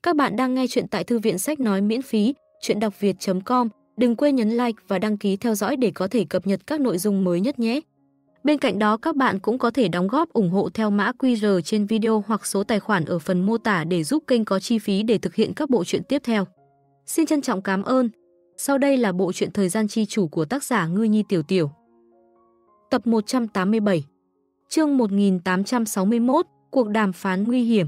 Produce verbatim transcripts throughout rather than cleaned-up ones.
Các bạn đang nghe chuyện tại thư viện sách nói miễn phí, chuyện đọc việt chấm com. Đừng quên nhấn like và đăng ký theo dõi để có thể cập nhật các nội dung mới nhất nhé. Bên cạnh đó các bạn cũng có thể đóng góp ủng hộ theo mã quy rờ trên video hoặc số tài khoản ở phần mô tả để giúp kênh có chi phí để thực hiện các bộ truyện tiếp theo. Xin trân trọng cảm ơn. Sau đây là bộ truyện Thời gian chi chủ của tác giả Ngư Nhi Tiểu Tiểu. Tập một trăm tám mươi bảy. Chương một nghìn tám trăm sáu mươi mốt, cuộc đàm phán nguy hiểm.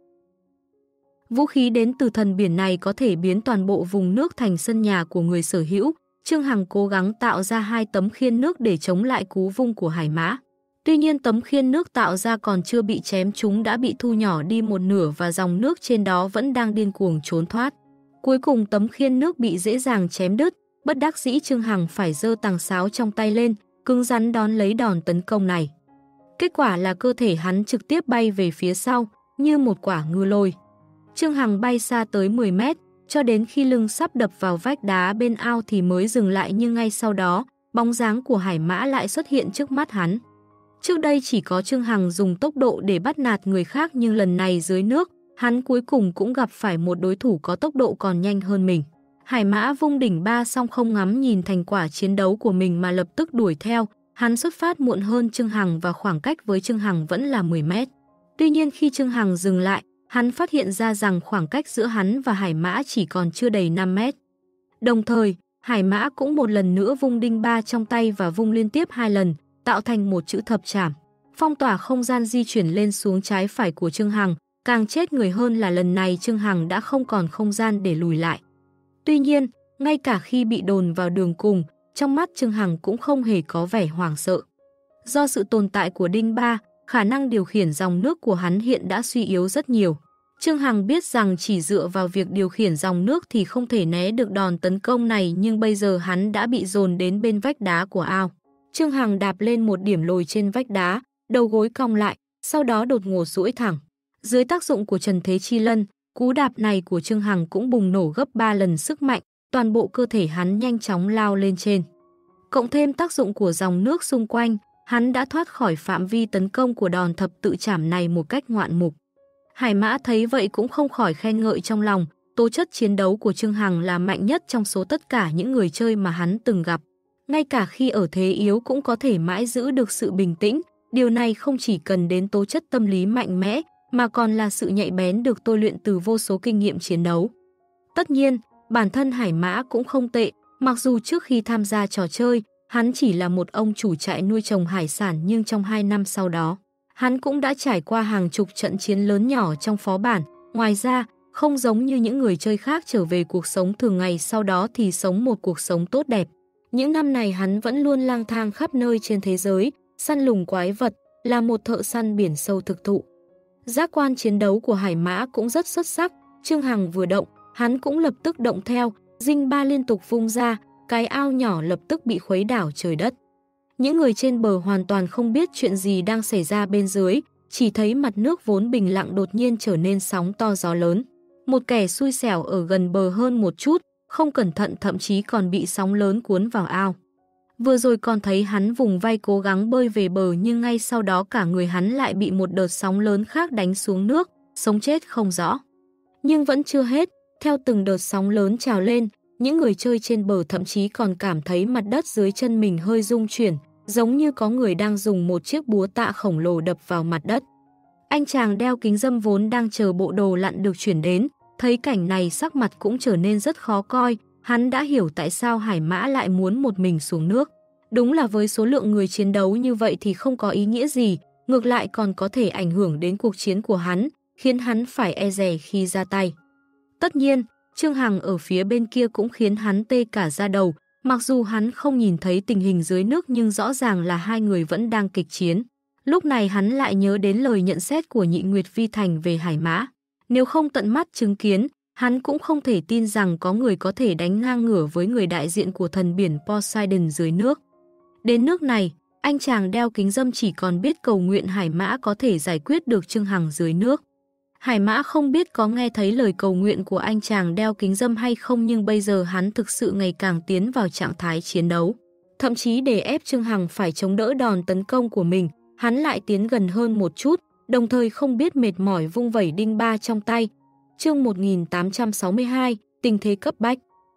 Vũ khí đến từ thần biển này có thể biến toàn bộ vùng nước thành sân nhà của người sở hữu. Trương Hằng cố gắng tạo ra hai tấm khiên nước để chống lại cú vung của hải mã. Tuy nhiên tấm khiên nước tạo ra còn chưa bị chém trúng đã bị thu nhỏ đi một nửa và dòng nước trên đó vẫn đang điên cuồng trốn thoát. Cuối cùng tấm khiên nước bị dễ dàng chém đứt, bất đắc dĩ Trương Hằng phải giơ tàng sáo trong tay lên, cứng rắn đón lấy đòn tấn công này. Kết quả là cơ thể hắn trực tiếp bay về phía sau, như một quả ngư lôi. Trương Hằng bay xa tới mười mét, cho đến khi lưng sắp đập vào vách đá bên ao thì mới dừng lại, nhưng ngay sau đó, bóng dáng của hải mã lại xuất hiện trước mắt hắn. Trước đây chỉ có Trương Hằng dùng tốc độ để bắt nạt người khác, nhưng lần này dưới nước, hắn cuối cùng cũng gặp phải một đối thủ có tốc độ còn nhanh hơn mình. Hải mã vung đỉnh ba xong không ngắm nhìn thành quả chiến đấu của mình mà lập tức đuổi theo. Hắn xuất phát muộn hơn Trương Hằng và khoảng cách với Trương Hằng vẫn là mười mét. Tuy nhiên khi Trương Hằng dừng lại, hắn phát hiện ra rằng khoảng cách giữa hắn và hải mã chỉ còn chưa đầy năm mét. Đồng thời, hải mã cũng một lần nữa vung đinh ba trong tay và vung liên tiếp hai lần, tạo thành một chữ thập trảm, phong tỏa không gian di chuyển lên xuống trái phải của Trương Hằng. Càng chết người hơn là lần này Trương Hằng đã không còn không gian để lùi lại. Tuy nhiên, ngay cả khi bị đồn vào đường cùng, trong mắt Trương Hằng cũng không hề có vẻ hoảng sợ. Do sự tồn tại của đinh ba, khả năng điều khiển dòng nước của hắn hiện đã suy yếu rất nhiều. Trương Hằng biết rằng chỉ dựa vào việc điều khiển dòng nước thì không thể né được đòn tấn công này, nhưng bây giờ hắn đã bị dồn đến bên vách đá của ao. Trương Hằng đạp lên một điểm lồi trên vách đá, đầu gối cong lại, sau đó đột ngột duỗi thẳng. Dưới tác dụng của Trần Thế Chi Lân, cú đạp này của Trương Hằng cũng bùng nổ gấp ba lần sức mạnh, toàn bộ cơ thể hắn nhanh chóng lao lên trên. Cộng thêm tác dụng của dòng nước xung quanh, hắn đã thoát khỏi phạm vi tấn công của đòn thập tự trảm này một cách ngoạn mục. Hải mã thấy vậy cũng không khỏi khen ngợi trong lòng, tố chất chiến đấu của Trương Hằng là mạnh nhất trong số tất cả những người chơi mà hắn từng gặp. Ngay cả khi ở thế yếu cũng có thể mãi giữ được sự bình tĩnh, điều này không chỉ cần đến tố chất tâm lý mạnh mẽ, mà còn là sự nhạy bén được tôi luyện từ vô số kinh nghiệm chiến đấu. Tất nhiên, bản thân hải mã cũng không tệ, mặc dù trước khi tham gia trò chơi, hắn chỉ là một ông chủ trại nuôi trồng hải sản, nhưng trong hai năm sau đó, hắn cũng đã trải qua hàng chục trận chiến lớn nhỏ trong phó bản. Ngoài ra, không giống như những người chơi khác trở về cuộc sống thường ngày sau đó thì sống một cuộc sống tốt đẹp. Những năm này hắn vẫn luôn lang thang khắp nơi trên thế giới, săn lùng quái vật, là một thợ săn biển sâu thực thụ. Giác quan chiến đấu của hải mã cũng rất xuất sắc, Trương Hằng vừa động, hắn cũng lập tức động theo, dinh ba liên tục vung ra, cái ao nhỏ lập tức bị khuấy đảo trời đất. Những người trên bờ hoàn toàn không biết chuyện gì đang xảy ra bên dưới, chỉ thấy mặt nước vốn bình lặng đột nhiên trở nên sóng to gió lớn. Một kẻ xui xẻo ở gần bờ hơn một chút, không cẩn thận thậm chí còn bị sóng lớn cuốn vào ao. Vừa rồi còn thấy hắn vùng vây cố gắng bơi về bờ, nhưng ngay sau đó cả người hắn lại bị một đợt sóng lớn khác đánh xuống nước, sống chết không rõ. Nhưng vẫn chưa hết, theo từng đợt sóng lớn trào lên, những người chơi trên bờ thậm chí còn cảm thấy mặt đất dưới chân mình hơi rung chuyển, giống như có người đang dùng một chiếc búa tạ khổng lồ đập vào mặt đất. Anh chàng đeo kính râm vốn đang chờ bộ đồ lặn được chuyển đến, thấy cảnh này sắc mặt cũng trở nên rất khó coi. Hắn đã hiểu tại sao hải mã lại muốn một mình xuống nước. Đúng là với số lượng người chiến đấu như vậy thì không có ý nghĩa gì, ngược lại còn có thể ảnh hưởng đến cuộc chiến của hắn, khiến hắn phải e dè khi ra tay. Tất nhiên, Trương Hằng ở phía bên kia cũng khiến hắn tê cả da đầu, mặc dù hắn không nhìn thấy tình hình dưới nước nhưng rõ ràng là hai người vẫn đang kịch chiến. Lúc này hắn lại nhớ đến lời nhận xét của Nhị Nguyệt Vi Thành về hải mã. Nếu không tận mắt chứng kiến, hắn cũng không thể tin rằng có người có thể đánh ngang ngửa với người đại diện của thần biển Poseidon dưới nước. Đến nước này, anh chàng đeo kính râm chỉ còn biết cầu nguyện hải mã có thể giải quyết được Trương Hằng dưới nước. Hải mã không biết có nghe thấy lời cầu nguyện của anh chàng đeo kính râm hay không, nhưng bây giờ hắn thực sự ngày càng tiến vào trạng thái chiến đấu. Thậm chí để ép Trương Hằng phải chống đỡ đòn tấn công của mình, hắn lại tiến gần hơn một chút, đồng thời không biết mệt mỏi vung vẩy đinh ba trong tay. Chương một nghìn tám trăm sáu mươi hai, tình thế cấp bách.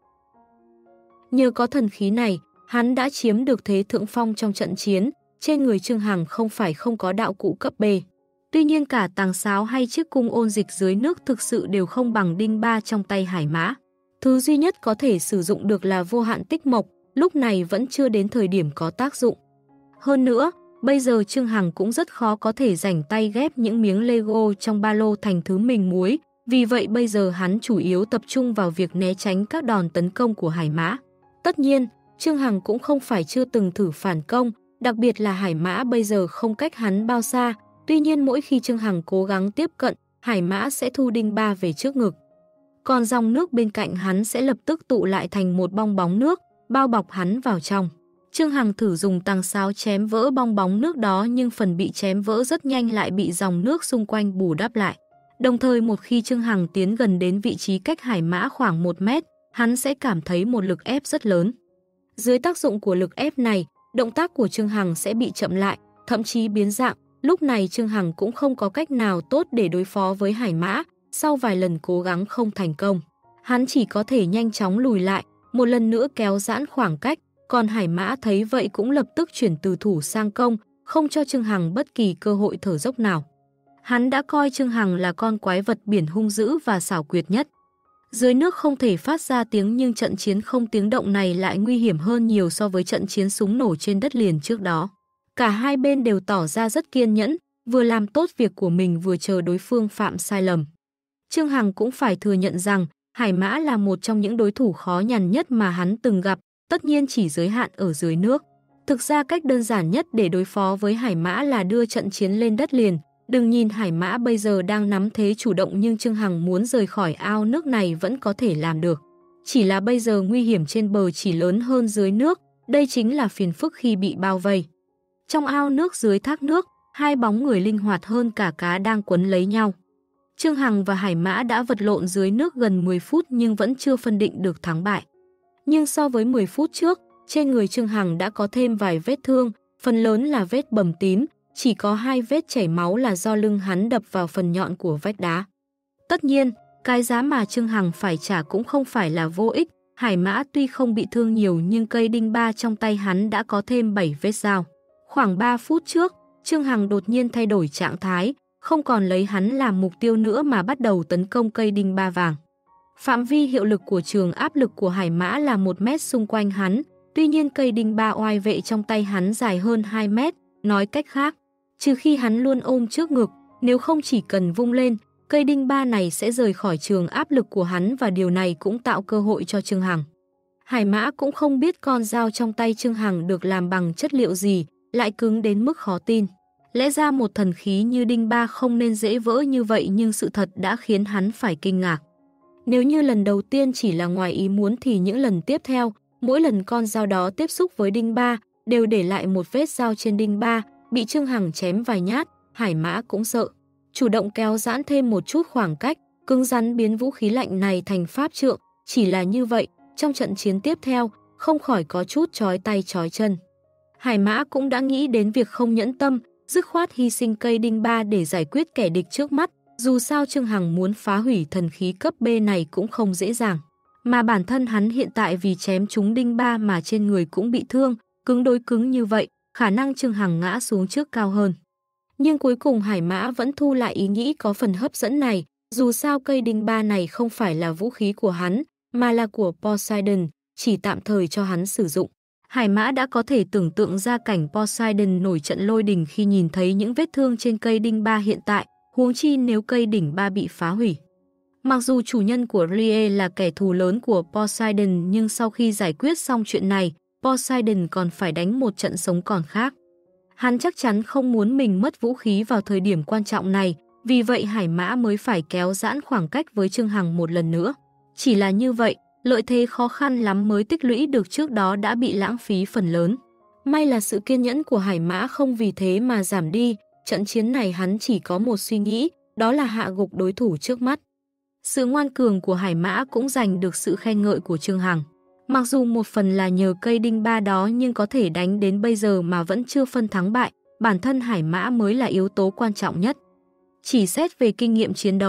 Nhờ có thần khí này, hắn đã chiếm được thế thượng phong trong trận chiến, trên người Trương Hằng không phải không có đạo cụ cấp B. Tuy nhiên cả tàng sáo hay chiếc cung ôn dịch dưới nước thực sự đều không bằng đinh ba trong tay Hải Mã. Thứ duy nhất có thể sử dụng được là vô hạn tích mộc, lúc này vẫn chưa đến thời điểm có tác dụng. Hơn nữa, bây giờ Trương Hằng cũng rất khó có thể rảnh tay ghép những miếng Lego trong ba lô thành thứ mình muốn, vì vậy bây giờ hắn chủ yếu tập trung vào việc né tránh các đòn tấn công của Hải Mã. Tất nhiên, Trương Hằng cũng không phải chưa từng thử phản công, đặc biệt là Hải Mã bây giờ không cách hắn bao xa, tuy nhiên mỗi khi Trương Hằng cố gắng tiếp cận, Hải Mã sẽ thu đinh ba về trước ngực. Còn dòng nước bên cạnh hắn sẽ lập tức tụ lại thành một bong bóng nước, bao bọc hắn vào trong. Trương Hằng thử dùng tàng sáo chém vỡ bong bóng nước đó nhưng phần bị chém vỡ rất nhanh lại bị dòng nước xung quanh bù đắp lại. Đồng thời một khi Trương Hằng tiến gần đến vị trí cách Hải Mã khoảng một mét, hắn sẽ cảm thấy một lực ép rất lớn. Dưới tác dụng của lực ép này, động tác của Trương Hằng sẽ bị chậm lại, thậm chí biến dạng. Lúc này Trương Hằng cũng không có cách nào tốt để đối phó với Hải Mã, sau vài lần cố gắng không thành công. Hắn chỉ có thể nhanh chóng lùi lại, một lần nữa kéo giãn khoảng cách, còn Hải Mã thấy vậy cũng lập tức chuyển từ thủ sang công, không cho Trương Hằng bất kỳ cơ hội thở dốc nào. Hắn đã coi Trương Hằng là con quái vật biển hung dữ và xảo quyệt nhất. Dưới nước không thể phát ra tiếng nhưng trận chiến không tiếng động này lại nguy hiểm hơn nhiều so với trận chiến súng nổ trên đất liền trước đó. Cả hai bên đều tỏ ra rất kiên nhẫn, vừa làm tốt việc của mình vừa chờ đối phương phạm sai lầm. Trương Hằng cũng phải thừa nhận rằng Hải Mã là một trong những đối thủ khó nhằn nhất mà hắn từng gặp, tất nhiên chỉ giới hạn ở dưới nước. Thực ra cách đơn giản nhất để đối phó với Hải Mã là đưa trận chiến lên đất liền. Đừng nhìn Hải Mã bây giờ đang nắm thế chủ động nhưng Trương Hằng muốn rời khỏi ao nước này vẫn có thể làm được. Chỉ là bây giờ nguy hiểm trên bờ chỉ lớn hơn dưới nước, đây chính là phiền phức khi bị bao vây. Trong ao nước dưới thác nước, hai bóng người linh hoạt hơn cả cá đang quấn lấy nhau. Trương Hằng và Hải Mã đã vật lộn dưới nước gần mười phút nhưng vẫn chưa phân định được thắng bại. Nhưng so với mười phút trước, trên người Trương Hằng đã có thêm vài vết thương, phần lớn là vết bầm tím, chỉ có hai vết chảy máu là do lưng hắn đập vào phần nhọn của vách đá. Tất nhiên, cái giá mà Trương Hằng phải trả cũng không phải là vô ích. Hải Mã tuy không bị thương nhiều nhưng cây đinh ba trong tay hắn đã có thêm bảy vết dao. Khoảng ba phút trước, Trương Hằng đột nhiên thay đổi trạng thái, không còn lấy hắn làm mục tiêu nữa mà bắt đầu tấn công cây đinh ba vàng. Phạm vi hiệu lực của trường áp lực của Hải Mã là một mét xung quanh hắn, tuy nhiên cây đinh ba oai vệ trong tay hắn dài hơn hai mét, nói cách khác, trừ khi hắn luôn ôm trước ngực, nếu không chỉ cần vung lên, cây đinh ba này sẽ rời khỏi trường áp lực của hắn và điều này cũng tạo cơ hội cho Trương Hằng. Hải Mã cũng không biết con dao trong tay Trương Hằng được làm bằng chất liệu gì, lại cứng đến mức khó tin. Lẽ ra một thần khí như đinh ba không nên dễ vỡ như vậy nhưng sự thật đã khiến hắn phải kinh ngạc. Nếu như lần đầu tiên chỉ là ngoài ý muốn thì những lần tiếp theo, mỗi lần con dao đó tiếp xúc với đinh ba, đều để lại một vết dao trên đinh ba, bị Trương Hằng chém vài nhát, Hải Mã cũng sợ. Chủ động kéo giãn thêm một chút khoảng cách, cứng rắn biến vũ khí lạnh này thành pháp trượng, chỉ là như vậy, trong trận chiến tiếp theo, không khỏi có chút chói tay chói chân. Hải Mã cũng đã nghĩ đến việc không nhẫn tâm, dứt khoát hy sinh cây đinh ba để giải quyết kẻ địch trước mắt, dù sao Trương Hằng muốn phá hủy thần khí cấp B này cũng không dễ dàng. Mà bản thân hắn hiện tại vì chém trúng đinh ba mà trên người cũng bị thương, cứng đối cứng như vậy, khả năng Trương Hằng ngã xuống trước cao hơn. Nhưng cuối cùng Hải Mã vẫn thu lại ý nghĩ có phần hấp dẫn này, dù sao cây đinh ba này không phải là vũ khí của hắn, mà là của Poseidon, chỉ tạm thời cho hắn sử dụng. Hải Mã đã có thể tưởng tượng ra cảnh Poseidon nổi trận lôi đình khi nhìn thấy những vết thương trên cây đinh ba hiện tại, huống chi nếu cây đỉnh ba bị phá hủy. Mặc dù chủ nhân của Rie là kẻ thù lớn của Poseidon nhưng sau khi giải quyết xong chuyện này, Poseidon còn phải đánh một trận sống còn khác. Hắn chắc chắn không muốn mình mất vũ khí vào thời điểm quan trọng này, vì vậy Hải Mã mới phải kéo giãn khoảng cách với Trương Hằng một lần nữa. Chỉ là như vậy, lợi thế khó khăn lắm mới tích lũy được trước đó đã bị lãng phí phần lớn. May là sự kiên nhẫn của Hải Mã không vì thế mà giảm đi, trận chiến này hắn chỉ có một suy nghĩ, đó là hạ gục đối thủ trước mắt. Sự ngoan cường của Hải Mã cũng giành được sự khen ngợi của Trương Hằng. Mặc dù một phần là nhờ cây đinh ba đó nhưng có thể đánh đến bây giờ mà vẫn chưa phân thắng bại, bản thân Hải Mã mới là yếu tố quan trọng nhất. Chỉ xét về kinh nghiệm chiến đấu,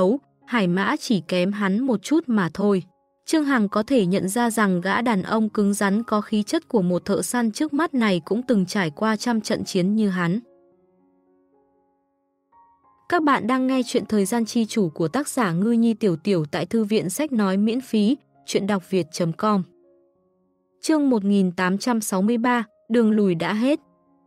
Hải Mã chỉ kém hắn một chút mà thôi. Trương Hằng có thể nhận ra rằng gã đàn ông cứng rắn có khí chất của một thợ săn trước mắt này cũng từng trải qua trăm trận chiến như hắn. Các bạn đang nghe chuyện Thời gian chi chủ của tác giả Ngư Nhi Tiểu Tiểu tại thư viện sách nói miễn phí, chuyện đọc việt chấm com. Chương một nghìn tám trăm sáu mươi ba, đường lùi đã hết.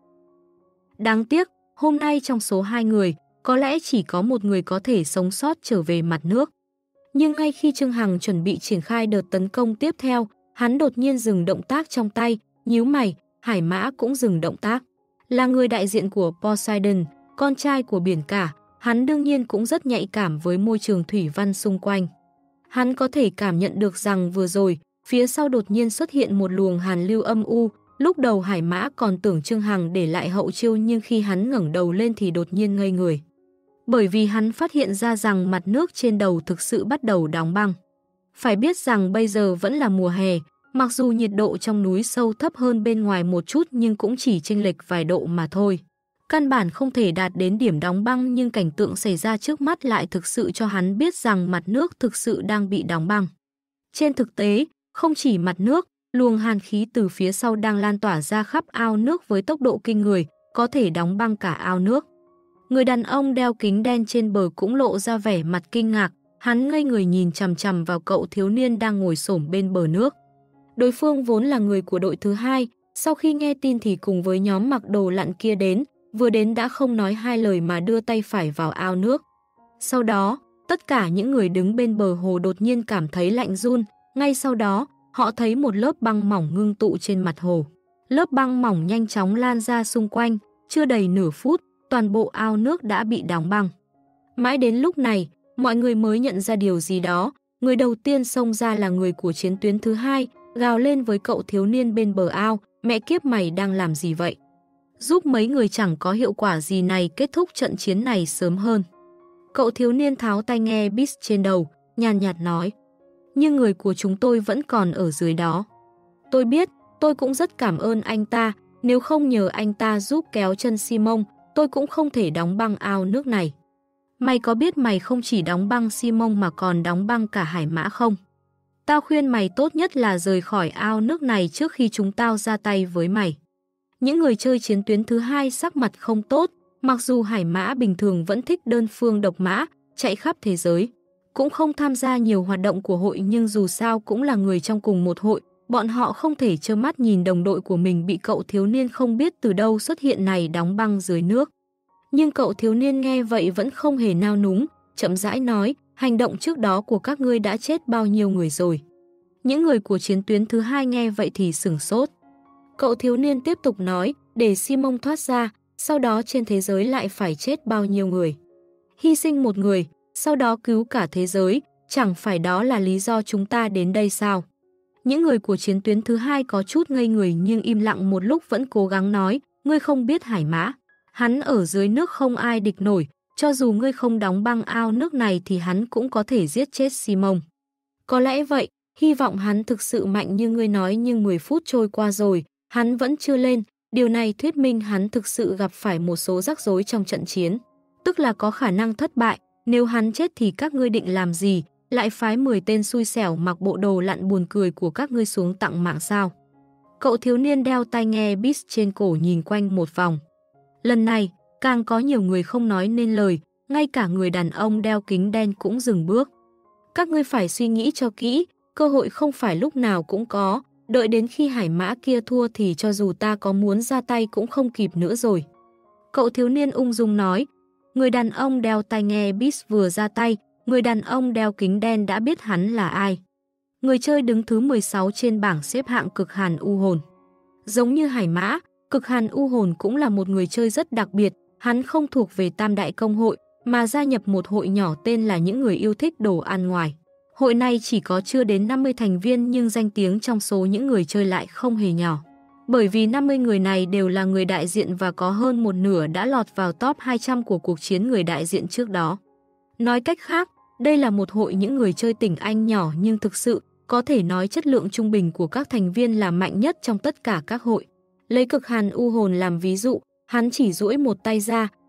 Đáng tiếc, hôm nay trong số hai người, có lẽ chỉ có một người có thể sống sót trở về mặt nước. Nhưng ngay khi Trương Hằng chuẩn bị triển khai đợt tấn công tiếp theo, hắn đột nhiên dừng động tác trong tay, nhíu mày, Hải Mã cũng dừng động tác. Là người đại diện của Poseidon, con trai của biển cả, hắn đương nhiên cũng rất nhạy cảm với môi trường thủy văn xung quanh. Hắn có thể cảm nhận được rằng vừa rồi, phía sau đột nhiên xuất hiện một luồng hàn lưu âm u. Lúc đầu Hải Mã còn tưởng Trương Hằng để lại hậu chiêu, nhưng khi hắn ngẩng đầu lên thì đột nhiên ngây người. Bởi vì hắn phát hiện ra rằng mặt nước trên đầu thực sự bắt đầu đóng băng. Phải biết rằng bây giờ vẫn là mùa hè, mặc dù nhiệt độ trong núi sâu thấp hơn bên ngoài một chút nhưng cũng chỉ chênh lệch vài độ mà thôi. Căn bản không thể đạt đến điểm đóng băng, nhưng cảnh tượng xảy ra trước mắt lại thực sự cho hắn biết rằng mặt nước thực sự đang bị đóng băng. Trên thực tế, không chỉ mặt nước, luồng hàn khí từ phía sau đang lan tỏa ra khắp ao nước với tốc độ kinh người, có thể đóng băng cả ao nước. Người đàn ông đeo kính đen trên bờ cũng lộ ra vẻ mặt kinh ngạc, hắn ngây người nhìn chằm chằm vào cậu thiếu niên đang ngồi xổm bên bờ nước. Đối phương vốn là người của đội thứ hai, sau khi nghe tin thì cùng với nhóm mặc đồ lặn kia đến, vừa đến đã không nói hai lời mà đưa tay phải vào ao nước. Sau đó, tất cả những người đứng bên bờ hồ đột nhiên cảm thấy lạnh run, ngay sau đó, họ thấy một lớp băng mỏng ngưng tụ trên mặt hồ. Lớp băng mỏng nhanh chóng lan ra xung quanh, chưa đầy nửa phút, toàn bộ ao nước đã bị đóng băng. Mãi đến lúc này, mọi người mới nhận ra điều gì đó. Người đầu tiên xông ra là người của chiến tuyến thứ hai, gào lên với cậu thiếu niên bên bờ ao, mẹ kiếp mày đang làm gì vậy? Giúp mấy người chẳng có hiệu quả gì này kết thúc trận chiến này sớm hơn. Cậu thiếu niên tháo tai nghe Beats trên đầu, nhàn nhạt nói. Nhưng người của chúng tôi vẫn còn ở dưới đó. Tôi biết, tôi cũng rất cảm ơn anh ta, nếu không nhờ anh ta giúp kéo chân Simon, tôi cũng không thể đóng băng ao nước này. Mày có biết mày không chỉ đóng băng Simon mà còn đóng băng cả Hải Mã không? Tao khuyên mày tốt nhất là rời khỏi ao nước này trước khi chúng tao ra tay với mày. Những người chơi chiến tuyến thứ hai sắc mặt không tốt, mặc dù Hải Mã bình thường vẫn thích đơn phương độc mã, chạy khắp thế giới. Cũng không tham gia nhiều hoạt động của hội, nhưng dù sao cũng là người trong cùng một hội, bọn họ không thể trơ mắt nhìn đồng đội của mình bị cậu thiếu niên không biết từ đâu xuất hiện này đóng băng dưới nước. Nhưng cậu thiếu niên nghe vậy vẫn không hề nao núng, chậm rãi nói, hành động trước đó của các ngươi đã chết bao nhiêu người rồi. Những người của chiến tuyến thứ hai nghe vậy thì sửng sốt. Cậu thiếu niên tiếp tục nói, để Simon thoát ra, sau đó trên thế giới lại phải chết bao nhiêu người. Hy sinh một người, sau đó cứu cả thế giới, chẳng phải đó là lý do chúng ta đến đây sao? Những người của chiến tuyến thứ hai có chút ngây người nhưng im lặng một lúc vẫn cố gắng nói, ngươi không biết Hải Mã. Hắn ở dưới nước không ai địch nổi, cho dù ngươi không đóng băng ao nước này thì hắn cũng có thể giết chết Simon. Có lẽ vậy, hy vọng hắn thực sự mạnh như ngươi nói, nhưng mười phút trôi qua rồi, hắn vẫn chưa lên, điều này thuyết minh hắn thực sự gặp phải một số rắc rối trong trận chiến. Tức là có khả năng thất bại, nếu hắn chết thì các ngươi định làm gì, lại phái mười tên xui xẻo mặc bộ đồ lặn buồn cười của các ngươi xuống tặng mạng sao? Cậu thiếu niên đeo tai nghe Beats trên cổ nhìn quanh một vòng. Lần này, càng có nhiều người không nói nên lời, ngay cả người đàn ông đeo kính đen cũng dừng bước. Các ngươi phải suy nghĩ cho kỹ, cơ hội không phải lúc nào cũng có, đợi đến khi Hải Mã kia thua thì cho dù ta có muốn ra tay cũng không kịp nữa rồi. Cậu thiếu niên ung dung nói, người đàn ông đeo tai nghe Beats vừa ra tay, người đàn ông đeo kính đen đã biết hắn là ai. Người chơi đứng thứ mười sáu trên bảng xếp hạng Cực Hàn U Hồn. Giống như Hải Mã, Cực Hàn U Hồn cũng là một người chơi rất đặc biệt, hắn không thuộc về Tam Đại Công Hội, mà gia nhập một hội nhỏ tên là những người yêu thích đồ ăn ngoài. Hội này chỉ có chưa đến năm mươi thành viên nhưng danh tiếng trong số những người chơi lại không hề nhỏ. Bởi vì năm mươi người này đều là người đại diện và có hơn một nửa đã lọt vào top hai trăm của cuộc chiến người đại diện trước đó. Nói cách khác, đây là một hội những người chơi tỉnh Anh nhỏ nhưng thực sự có thể nói chất lượng trung bình của các thành viên là mạnh nhất trong tất cả các hội. Lấy Cực Hàn U Hồn làm ví dụ, hắn chỉ duỗi một tay ra,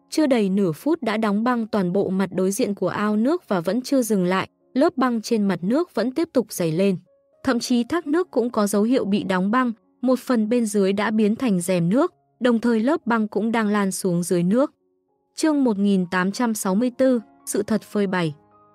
chưa đầy nửa phút đã đóng băng toàn bộ mặt đối diện của ao nước và vẫn chưa dừng lại, lớp băng trên mặt nước vẫn tiếp tục dày lên. Thậm chí thác nước cũng có dấu hiệu bị đóng băng, một phần bên dưới đã biến thành rèm nước, đồng thời lớp băng cũng đang lan xuống dưới nước. Chương một nghìn tám trăm sáu mươi tư, sự thật phơi bày.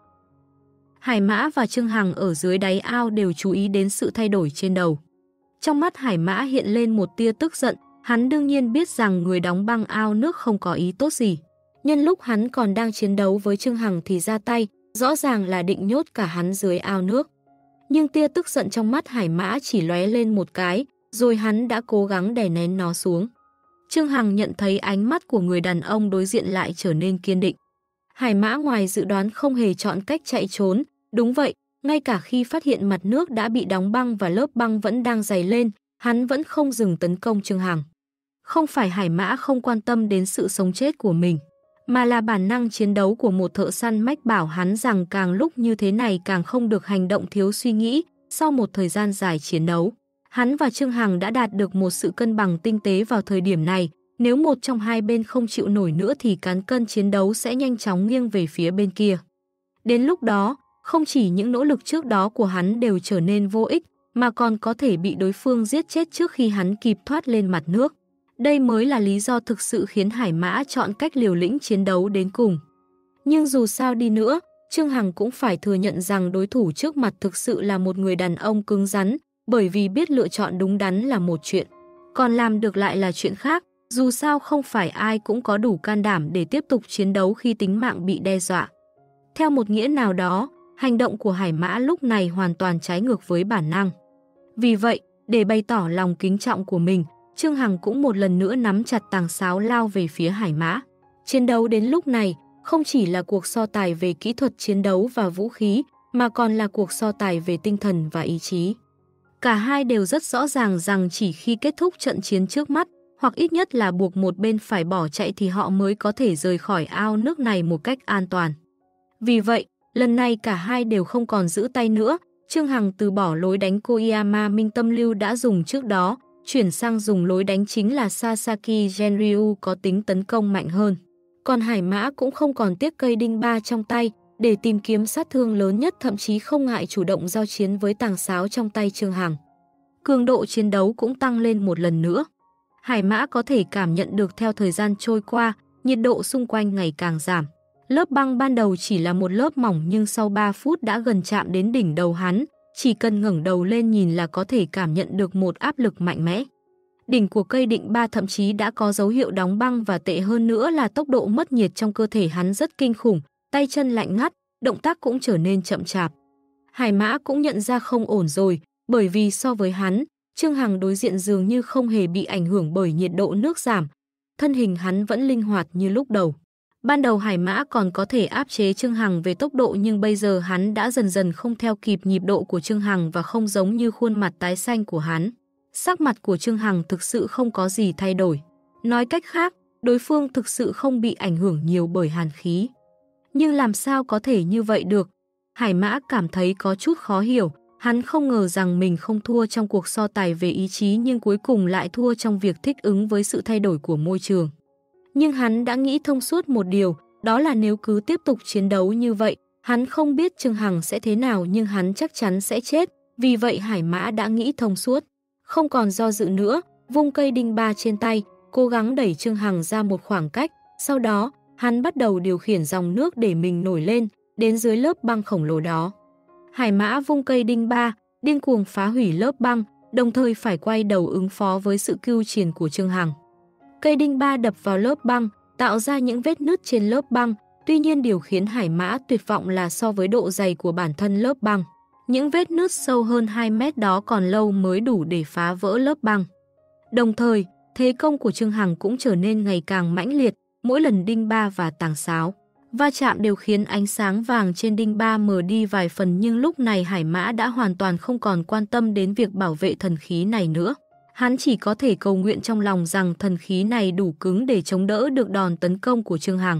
Hải Mã và Trương Hằng ở dưới đáy ao đều chú ý đến sự thay đổi trên đầu. Trong mắt Hải Mã hiện lên một tia tức giận, hắn đương nhiên biết rằng người đóng băng ao nước không có ý tốt gì. Nhân lúc hắn còn đang chiến đấu với Trương Hằng thì ra tay, rõ ràng là định nhốt cả hắn dưới ao nước. Nhưng tia tức giận trong mắt Hải Mã chỉ lóe lên một cái, rồi hắn đã cố gắng đè nén nó xuống. Trương Hằng nhận thấy ánh mắt của người đàn ông đối diện lại trở nên kiên định. Hải Mã ngoài dự đoán không hề chọn cách chạy trốn, đúng vậy, ngay cả khi phát hiện mặt nước đã bị đóng băng và lớp băng vẫn đang dày lên, hắn vẫn không dừng tấn công Trương Hằng. Không phải Hải Mã không quan tâm đến sự sống chết của mình, mà là bản năng chiến đấu của một thợ săn mách bảo hắn rằng càng lúc như thế này càng không được hành động thiếu suy nghĩ. Sau một thời gian dài chiến đấu, hắn và Trương Hằng đã đạt được một sự cân bằng tinh tế vào thời điểm này. Nếu một trong hai bên không chịu nổi nữa thì cán cân chiến đấu sẽ nhanh chóng nghiêng về phía bên kia. Đến lúc đó, không chỉ những nỗ lực trước đó của hắn đều trở nên vô ích, mà còn có thể bị đối phương giết chết trước khi hắn kịp thoát lên mặt nước. Đây mới là lý do thực sự khiến Hải Mã chọn cách liều lĩnh chiến đấu đến cùng. Nhưng dù sao đi nữa, Trương Hằng cũng phải thừa nhận rằng đối thủ trước mặt thực sự là một người đàn ông cứng rắn, bởi vì biết lựa chọn đúng đắn là một chuyện, còn làm được lại là chuyện khác. Dù sao không phải ai cũng có đủ can đảm để tiếp tục chiến đấu khi tính mạng bị đe dọa. Theo một nghĩa nào đó, hành động của Hải Mã lúc này hoàn toàn trái ngược với bản năng. Vì vậy, để bày tỏ lòng kính trọng của mình, Trương Hằng cũng một lần nữa nắm chặt tàng sáo lao về phía Hải Mã. Chiến đấu đến lúc này không chỉ là cuộc so tài về kỹ thuật chiến đấu và vũ khí, mà còn là cuộc so tài về tinh thần và ý chí. Cả hai đều rất rõ ràng rằng chỉ khi kết thúc trận chiến trước mắt, hoặc ít nhất là buộc một bên phải bỏ chạy thì họ mới có thể rời khỏi ao nước này một cách an toàn. Vì vậy, lần này cả hai đều không còn giữ tay nữa. Trương Hằng từ bỏ lối đánh Koyama Minh Tâm Lưu đã dùng trước đó, chuyển sang dùng lối đánh chính là Sasaki Genryu có tính tấn công mạnh hơn. Còn Hải Mã cũng không còn tiếc cây đinh ba trong tay để tìm kiếm sát thương lớn nhất, thậm chí không ngại chủ động giao chiến với tàng sáo trong tay Trương Hằng. Cường độ chiến đấu cũng tăng lên một lần nữa. Hải Mã có thể cảm nhận được theo thời gian trôi qua, nhiệt độ xung quanh ngày càng giảm. Lớp băng ban đầu chỉ là một lớp mỏng nhưng sau ba phút đã gần chạm đến đỉnh đầu hắn, chỉ cần ngẩng đầu lên nhìn là có thể cảm nhận được một áp lực mạnh mẽ. Đỉnh của cây định ba thậm chí đã có dấu hiệu đóng băng và tệ hơn nữa là tốc độ mất nhiệt trong cơ thể hắn rất kinh khủng, tay chân lạnh ngắt, động tác cũng trở nên chậm chạp. Hải Mã cũng nhận ra không ổn rồi, bởi vì so với hắn, Trương Hằng đối diện dường như không hề bị ảnh hưởng bởi nhiệt độ nước giảm. Thân hình hắn vẫn linh hoạt như lúc đầu. Ban đầu Hải Mã còn có thể áp chế Trương Hằng về tốc độ, nhưng bây giờ hắn đã dần dần không theo kịp nhịp độ của Trương Hằng và không giống như khuôn mặt tái xanh của hắn. Sắc mặt của Trương Hằng thực sự không có gì thay đổi. Nói cách khác, đối phương thực sự không bị ảnh hưởng nhiều bởi hàn khí. Nhưng làm sao có thể như vậy được? Hải Mã cảm thấy có chút khó hiểu. Hắn không ngờ rằng mình không thua trong cuộc so tài về ý chí nhưng cuối cùng lại thua trong việc thích ứng với sự thay đổi của môi trường. Nhưng hắn đã nghĩ thông suốt một điều, đó là nếu cứ tiếp tục chiến đấu như vậy, hắn không biết Trương Hằng sẽ thế nào nhưng hắn chắc chắn sẽ chết. Vì vậy Hải Mã đã nghĩ thông suốt. Không còn do dự nữa, vung cây đinh ba trên tay, cố gắng đẩy Trương Hằng ra một khoảng cách. Sau đó, hắn bắt đầu điều khiển dòng nước để mình nổi lên, đến dưới lớp băng khổng lồ đó. Hải Mã vung cây đinh ba, điên cuồng phá hủy lớp băng, đồng thời phải quay đầu ứng phó với sự cưu triền của Trương Hằng. Cây đinh ba đập vào lớp băng, tạo ra những vết nứt trên lớp băng, tuy nhiên điều khiến Hải Mã tuyệt vọng là so với độ dày của bản thân lớp băng, những vết nứt sâu hơn hai mét đó còn lâu mới đủ để phá vỡ lớp băng. Đồng thời, thế công của Trương Hằng cũng trở nên ngày càng mãnh liệt, mỗi lần đinh ba và tàng sáo va chạm đều khiến ánh sáng vàng trên đinh ba mờ đi vài phần, nhưng lúc này Hải Mã đã hoàn toàn không còn quan tâm đến việc bảo vệ thần khí này nữa. Hắn chỉ có thể cầu nguyện trong lòng rằng thần khí này đủ cứng để chống đỡ được đòn tấn công của Trương Hằng.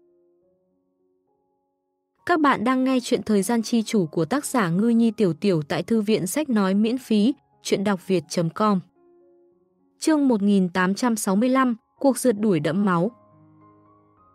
Các bạn đang nghe chuyện Thời gian chi chủ của tác giả Ngư Nhi Tiểu Tiểu tại thư viện sách nói miễn phí, chuyện đọc việt chấm com. Chương một nghìn tám trăm sáu mươi lăm, cuộc rượt đuổi đẫm máu.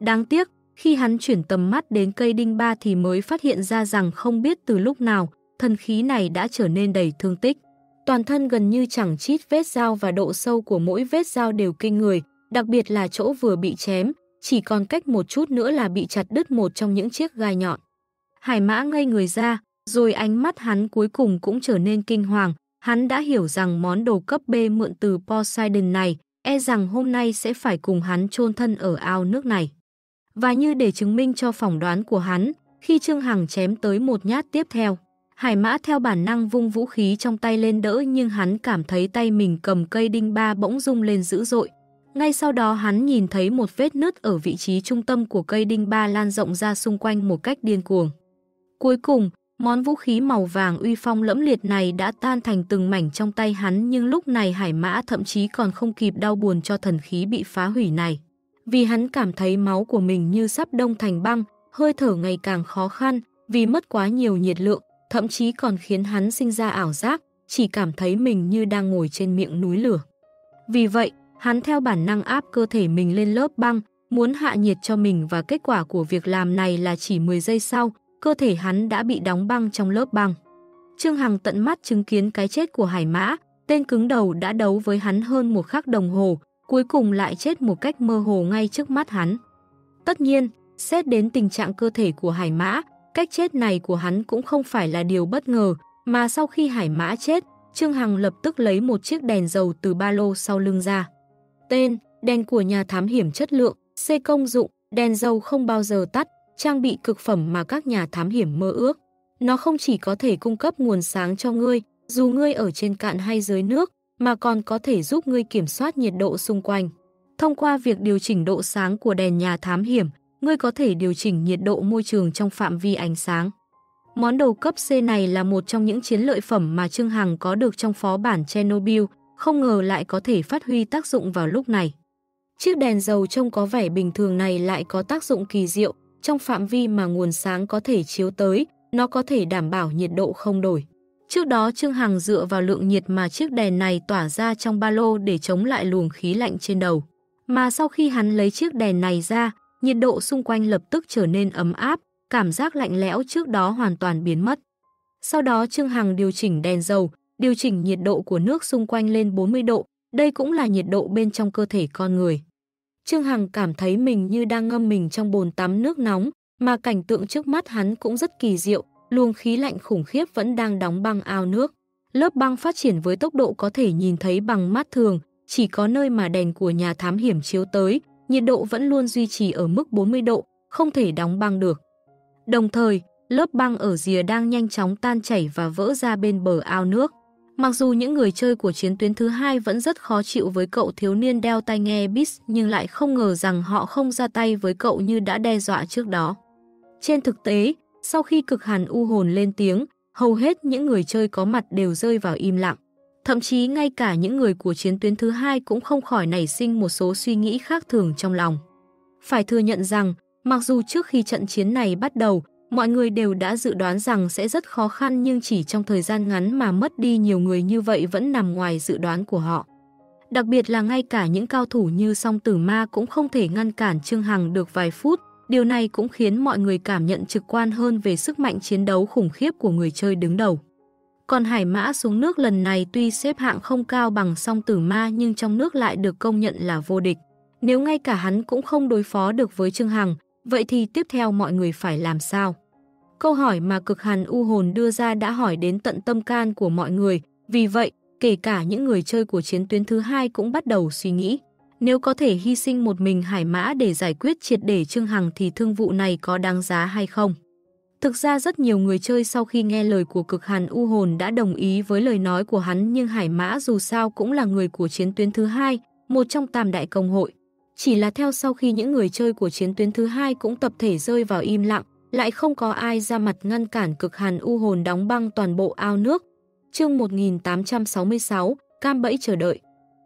Đáng tiếc, khi hắn chuyển tầm mắt đến cây đinh ba thì mới phát hiện ra rằng không biết từ lúc nào, thần khí này đã trở nên đầy thương tích. Toàn thân gần như chẳng chít vết dao và độ sâu của mỗi vết dao đều kinh người, đặc biệt là chỗ vừa bị chém, chỉ còn cách một chút nữa là bị chặt đứt một trong những chiếc gai nhọn. Hải Mã ngây người ra, rồi ánh mắt hắn cuối cùng cũng trở nên kinh hoàng. Hắn đã hiểu rằng món đồ cấp B mượn từ Poseidon này, e rằng hôm nay sẽ phải cùng hắn chôn thân ở ao nước này. Và như để chứng minh cho phỏng đoán của hắn, khi Trương Hằng chém tới một nhát tiếp theo, Hải Mã theo bản năng vung vũ khí trong tay lên đỡ, nhưng hắn cảm thấy tay mình cầm cây đinh ba bỗng rung lên dữ dội. Ngay sau đó hắn nhìn thấy một vết nứt ở vị trí trung tâm của cây đinh ba lan rộng ra xung quanh một cách điên cuồng. Cuối cùng, món vũ khí màu vàng uy phong lẫm liệt này đã tan thành từng mảnh trong tay hắn, nhưng lúc này Hải Mã thậm chí còn không kịp đau buồn cho thần khí bị phá hủy này. Vì hắn cảm thấy máu của mình như sắp đông thành băng, hơi thở ngày càng khó khăn, vì mất quá nhiều nhiệt lượng, thậm chí còn khiến hắn sinh ra ảo giác, chỉ cảm thấy mình như đang ngồi trên miệng núi lửa. Vì vậy, hắn theo bản năng áp cơ thể mình lên lớp băng, muốn hạ nhiệt cho mình, và kết quả của việc làm này là chỉ mười giây sau, cơ thể hắn đã bị đóng băng trong lớp băng. Trương Hằng tận mắt chứng kiến cái chết của Hải Mã, tên cứng đầu đã đấu với hắn hơn một khắc đồng hồ, cuối cùng lại chết một cách mơ hồ ngay trước mắt hắn. Tất nhiên, xét đến tình trạng cơ thể của Hải Mã, cách chết này của hắn cũng không phải là điều bất ngờ, mà sau khi Hải Mã chết, Trương Hằng lập tức lấy một chiếc đèn dầu từ ba lô sau lưng ra. Tên: đèn của nhà thám hiểm chất lượng, C công dụng, đèn dầu không bao giờ tắt, trang bị cực phẩm mà các nhà thám hiểm mơ ước. Nó không chỉ có thể cung cấp nguồn sáng cho ngươi, dù ngươi ở trên cạn hay dưới nước, mà còn có thể giúp ngươi kiểm soát nhiệt độ xung quanh. Thông qua việc điều chỉnh độ sáng của đèn nhà thám hiểm, ngươi có thể điều chỉnh nhiệt độ môi trường trong phạm vi ánh sáng. Món đồ cấp C này là một trong những chiến lợi phẩm mà Trương Hằng có được trong phó bản Chernobyl, không ngờ lại có thể phát huy tác dụng vào lúc này. Chiếc đèn dầu trông có vẻ bình thường này lại có tác dụng kỳ diệu, trong phạm vi mà nguồn sáng có thể chiếu tới, nó có thể đảm bảo nhiệt độ không đổi. Trước đó Trương Hằng dựa vào lượng nhiệt mà chiếc đèn này tỏa ra trong ba lô để chống lại luồng khí lạnh trên đầu. Mà sau khi hắn lấy chiếc đèn này ra, nhiệt độ xung quanh lập tức trở nên ấm áp, cảm giác lạnh lẽo trước đó hoàn toàn biến mất. Sau đó Trương Hằng điều chỉnh đèn dầu, điều chỉnh nhiệt độ của nước xung quanh lên bốn mươi độ, đây cũng là nhiệt độ bên trong cơ thể con người. Trương Hằng cảm thấy mình như đang ngâm mình trong bồn tắm nước nóng, mà cảnh tượng trước mắt hắn cũng rất kỳ diệu, luồng khí lạnh khủng khiếp vẫn đang đóng băng ao nước. Lớp băng phát triển với tốc độ có thể nhìn thấy bằng mắt thường, chỉ có nơi mà đèn của nhà thám hiểm chiếu tới, nhiệt độ vẫn luôn duy trì ở mức bốn mươi độ, không thể đóng băng được. Đồng thời, lớp băng ở rìa đang nhanh chóng tan chảy và vỡ ra bên bờ ao nước. Mặc dù những người chơi của chiến tuyến thứ hai vẫn rất khó chịu với cậu thiếu niên đeo tai nghe Beats, nhưng lại không ngờ rằng họ không ra tay với cậu như đã đe dọa trước đó. Trên thực tế, sau khi Cực Hàn U Hồn lên tiếng, hầu hết những người chơi có mặt đều rơi vào im lặng. Thậm chí ngay cả những người của chiến tuyến thứ hai cũng không khỏi nảy sinh một số suy nghĩ khác thường trong lòng. Phải thừa nhận rằng, mặc dù trước khi trận chiến này bắt đầu, mọi người đều đã dự đoán rằng sẽ rất khó khăn, nhưng chỉ trong thời gian ngắn mà mất đi nhiều người như vậy vẫn nằm ngoài dự đoán của họ. Đặc biệt là ngay cả những cao thủ như Song Tử Ma cũng không thể ngăn cản Trương Hằng được vài phút, điều này cũng khiến mọi người cảm nhận trực quan hơn về sức mạnh chiến đấu khủng khiếp của người chơi đứng đầu. Còn Hải Mã xuống nước lần này tuy xếp hạng không cao bằng Song Tử Ma nhưng trong nước lại được công nhận là vô địch. Nếu ngay cả hắn cũng không đối phó được với Trương Hằng, vậy thì tiếp theo mọi người phải làm sao? Câu hỏi mà Cực Hàn U Hồn đưa ra đã hỏi đến tận tâm can của mọi người, vì vậy, kể cả những người chơi của chiến tuyến thứ hai cũng bắt đầu suy nghĩ. Nếu có thể hy sinh một mình Hải Mã để giải quyết triệt để Trương Hằng thì thương vụ này có đáng giá hay không? Thực ra rất nhiều người chơi sau khi nghe lời của Cực Hàn U Hồn đã đồng ý với lời nói của hắn, nhưng Hải Mã dù sao cũng là người của chiến tuyến thứ hai, một trong tam đại công hội. Chỉ là theo sau khi những người chơi của chiến tuyến thứ hai cũng tập thể rơi vào im lặng, lại không có ai ra mặt ngăn cản Cực Hàn U Hồn đóng băng toàn bộ ao nước. Chương một nghìn tám trăm sáu mươi sáu, cam bẫy chờ đợi.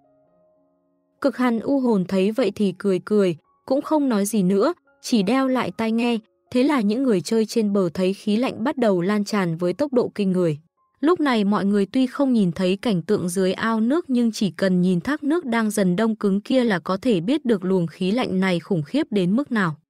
Cực Hàn U Hồn thấy vậy thì cười cười, cũng không nói gì nữa, chỉ đeo lại tai nghe. Thế là những người chơi trên bờ thấy khí lạnh bắt đầu lan tràn với tốc độ kinh người. Lúc này mọi người tuy không nhìn thấy cảnh tượng dưới ao nước, nhưng chỉ cần nhìn thác nước đang dần đông cứng kia là có thể biết được luồng khí lạnh này khủng khiếp đến mức nào.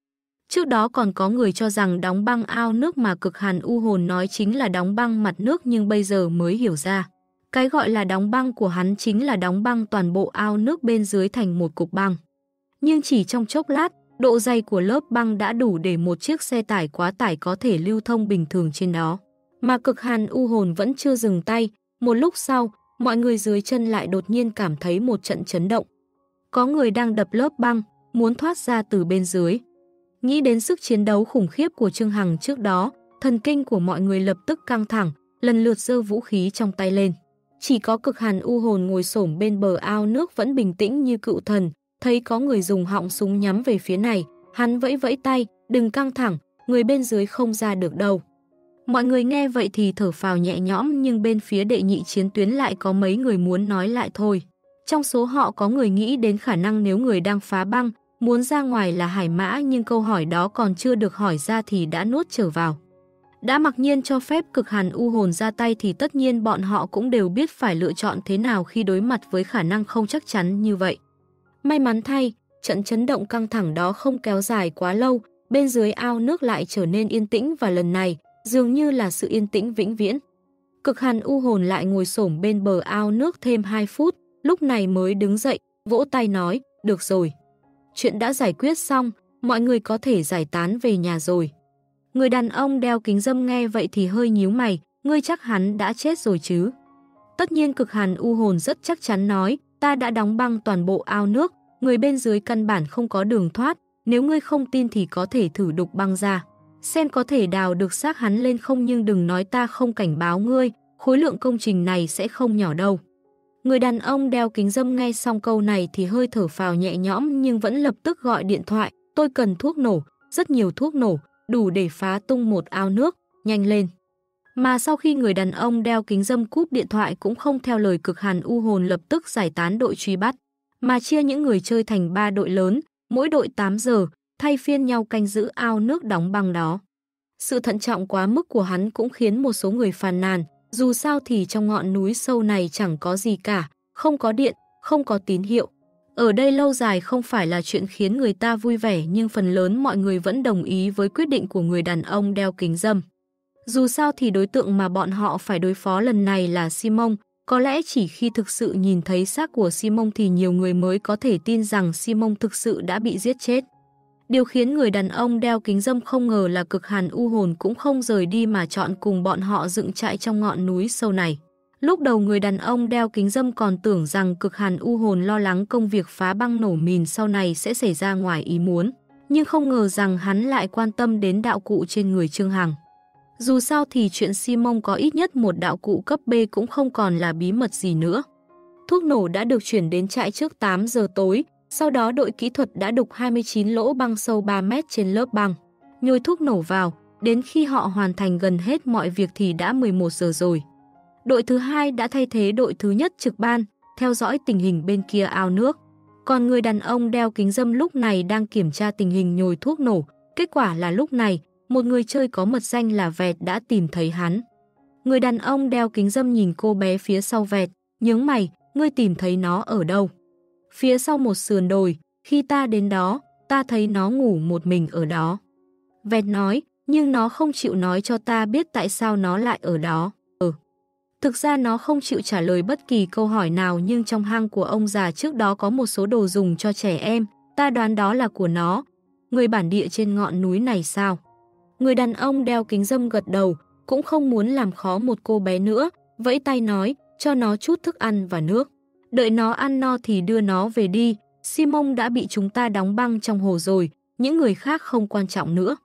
Trước đó còn có người cho rằng đóng băng ao nước mà Cực Hàn U Hồn nói chính là đóng băng mặt nước, nhưng bây giờ mới hiểu ra. Cái gọi là đóng băng của hắn chính là đóng băng toàn bộ ao nước bên dưới thành một cục băng. Nhưng chỉ trong chốc lát, độ dày của lớp băng đã đủ để một chiếc xe tải quá tải có thể lưu thông bình thường trên đó. Mà Cực Hàn U Hồn vẫn chưa dừng tay, một lúc sau, mọi người dưới chân lại đột nhiên cảm thấy một trận chấn động. Có người đang đập lớp băng, muốn thoát ra từ bên dưới. Nghĩ đến sức chiến đấu khủng khiếp của Trương Hằng trước đó, thần kinh của mọi người lập tức căng thẳng, lần lượt giơ vũ khí trong tay lên. Chỉ có Cực Hàn U Hồn ngồi xổm bên bờ ao nước vẫn bình tĩnh như cựu thần, thấy có người dùng họng súng nhắm về phía này, hắn vẫy vẫy tay, đừng căng thẳng, người bên dưới không ra được đâu. Mọi người nghe vậy thì thở phào nhẹ nhõm, nhưng bên phía đệ nhị chiến tuyến lại có mấy người muốn nói lại thôi. Trong số họ có người nghĩ đến khả năng nếu người đang phá băng, muốn ra ngoài là Hải Mã, nhưng câu hỏi đó còn chưa được hỏi ra thì đã nuốt trở vào. Đã mặc nhiên cho phép Cực Hàn U Hồn ra tay thì tất nhiên bọn họ cũng đều biết phải lựa chọn thế nào khi đối mặt với khả năng không chắc chắn như vậy. May mắn thay, trận chấn động căng thẳng đó không kéo dài quá lâu, bên dưới ao nước lại trở nên yên tĩnh, và lần này dường như là sự yên tĩnh vĩnh viễn. Cực Hàn U Hồn lại ngồi xổm bên bờ ao nước thêm hai phút, lúc này mới đứng dậy, vỗ tay nói, được rồi. Chuyện đã giải quyết xong, mọi người có thể giải tán về nhà rồi. Người đàn ông đeo kính râm nghe vậy thì hơi nhíu mày, ngươi chắc hắn đã chết rồi chứ? Tất nhiên Cực Hàn U Hồn rất chắc chắn nói, ta đã đóng băng toàn bộ ao nước, người bên dưới căn bản không có đường thoát, nếu ngươi không tin thì có thể thử đục băng ra, xem có thể đào được xác hắn lên không, nhưng đừng nói ta không cảnh báo ngươi, khối lượng công trình này sẽ không nhỏ đâu. Người đàn ông đeo kính râm nghe xong câu này thì hơi thở phào nhẹ nhõm, nhưng vẫn lập tức gọi điện thoại, tôi cần thuốc nổ, rất nhiều thuốc nổ, đủ để phá tung một ao nước, nhanh lên. Mà sau khi người đàn ông đeo kính râm cúp điện thoại cũng không theo lời Cực Hàn U Hồn lập tức giải tán đội truy bắt, mà chia những người chơi thành ba đội lớn, mỗi đội tám giờ, thay phiên nhau canh giữ ao nước đóng băng đó. Sự thận trọng quá mức của hắn cũng khiến một số người phàn nàn, dù sao thì trong ngọn núi sâu này chẳng có gì cả, không có điện, không có tín hiệu. Ở đây lâu dài không phải là chuyện khiến người ta vui vẻ, nhưng phần lớn mọi người vẫn đồng ý với quyết định của người đàn ông đeo kính râm. Dù sao thì đối tượng mà bọn họ phải đối phó lần này là Simon, có lẽ chỉ khi thực sự nhìn thấy xác của Simon thì nhiều người mới có thể tin rằng Simon thực sự đã bị giết chết. Điều khiến người đàn ông đeo kính râm không ngờ là Cực Hàn U Hồn cũng không rời đi mà chọn cùng bọn họ dựng trại trong ngọn núi sâu này. Lúc đầu người đàn ông đeo kính râm còn tưởng rằng Cực Hàn U Hồn lo lắng công việc phá băng nổ mìn sau này sẽ xảy ra ngoài ý muốn, nhưng không ngờ rằng hắn lại quan tâm đến đạo cụ trên người Trương Hằng. Dù sao thì chuyện Simon có ít nhất một đạo cụ cấp B cũng không còn là bí mật gì nữa. Thuốc nổ đã được chuyển đến trại trước tám giờ tối, sau đó đội kỹ thuật đã đục hai mươi chín lỗ băng sâu ba mét trên lớp băng, nhồi thuốc nổ vào, đến khi họ hoàn thành gần hết mọi việc thì đã mười một giờ rồi. Đội thứ hai đã thay thế đội thứ nhất trực ban, theo dõi tình hình bên kia ao nước. Còn người đàn ông đeo kính râm lúc này đang kiểm tra tình hình nhồi thuốc nổ. Kết quả là lúc này, một người chơi có mật danh là Vẹt đã tìm thấy hắn. Người đàn ông đeo kính râm nhìn cô bé phía sau Vẹt, nhướng mày, ngươi tìm thấy nó ở đâu? Phía sau một sườn đồi, khi ta đến đó, ta thấy nó ngủ một mình ở đó. Vẹt nói, nhưng nó không chịu nói cho ta biết tại sao nó lại ở đó. Ừ. Thực ra nó không chịu trả lời bất kỳ câu hỏi nào, nhưng trong hang của ông già trước đó có một số đồ dùng cho trẻ em, ta đoán đó là của nó. Người bản địa trên ngọn núi này sao? Người đàn ông đeo kính râm gật đầu, cũng không muốn làm khó một cô bé nữa, vẫy tay nói, cho nó chút thức ăn và nước. Đợi nó ăn no thì đưa nó về đi, Simon đã bị chúng ta đóng băng trong hồ rồi, những người khác không quan trọng nữa.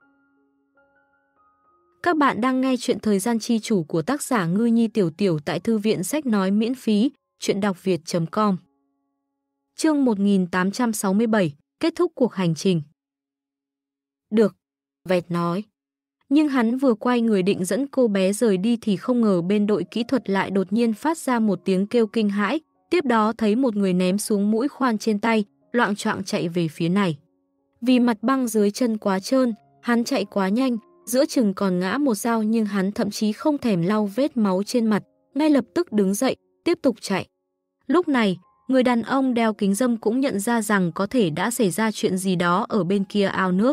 Các bạn đang nghe chuyện Thời gian chi chủ của tác giả Ngư Nhi Tiểu Tiểu tại thư viện sách nói miễn phí, chuyện đọc việt chấm com. Chương một nghìn tám trăm sáu mươi bảy, kết thúc cuộc hành trình. Được, Vẹt nói. Nhưng hắn vừa quay người định dẫn cô bé rời đi thì không ngờ bên đội kỹ thuật lại đột nhiên phát ra một tiếng kêu kinh hãi, tiếp đó thấy một người ném xuống mũi khoan trên tay, loạng choạng chạy về phía này. Vì mặt băng dưới chân quá trơn, hắn chạy quá nhanh, giữa chừng còn ngã một dao, nhưng hắn thậm chí không thèm lau vết máu trên mặt, ngay lập tức đứng dậy, tiếp tục chạy. Lúc này, người đàn ông đeo kính râm cũng nhận ra rằng có thể đã xảy ra chuyện gì đó ở bên kia ao nước.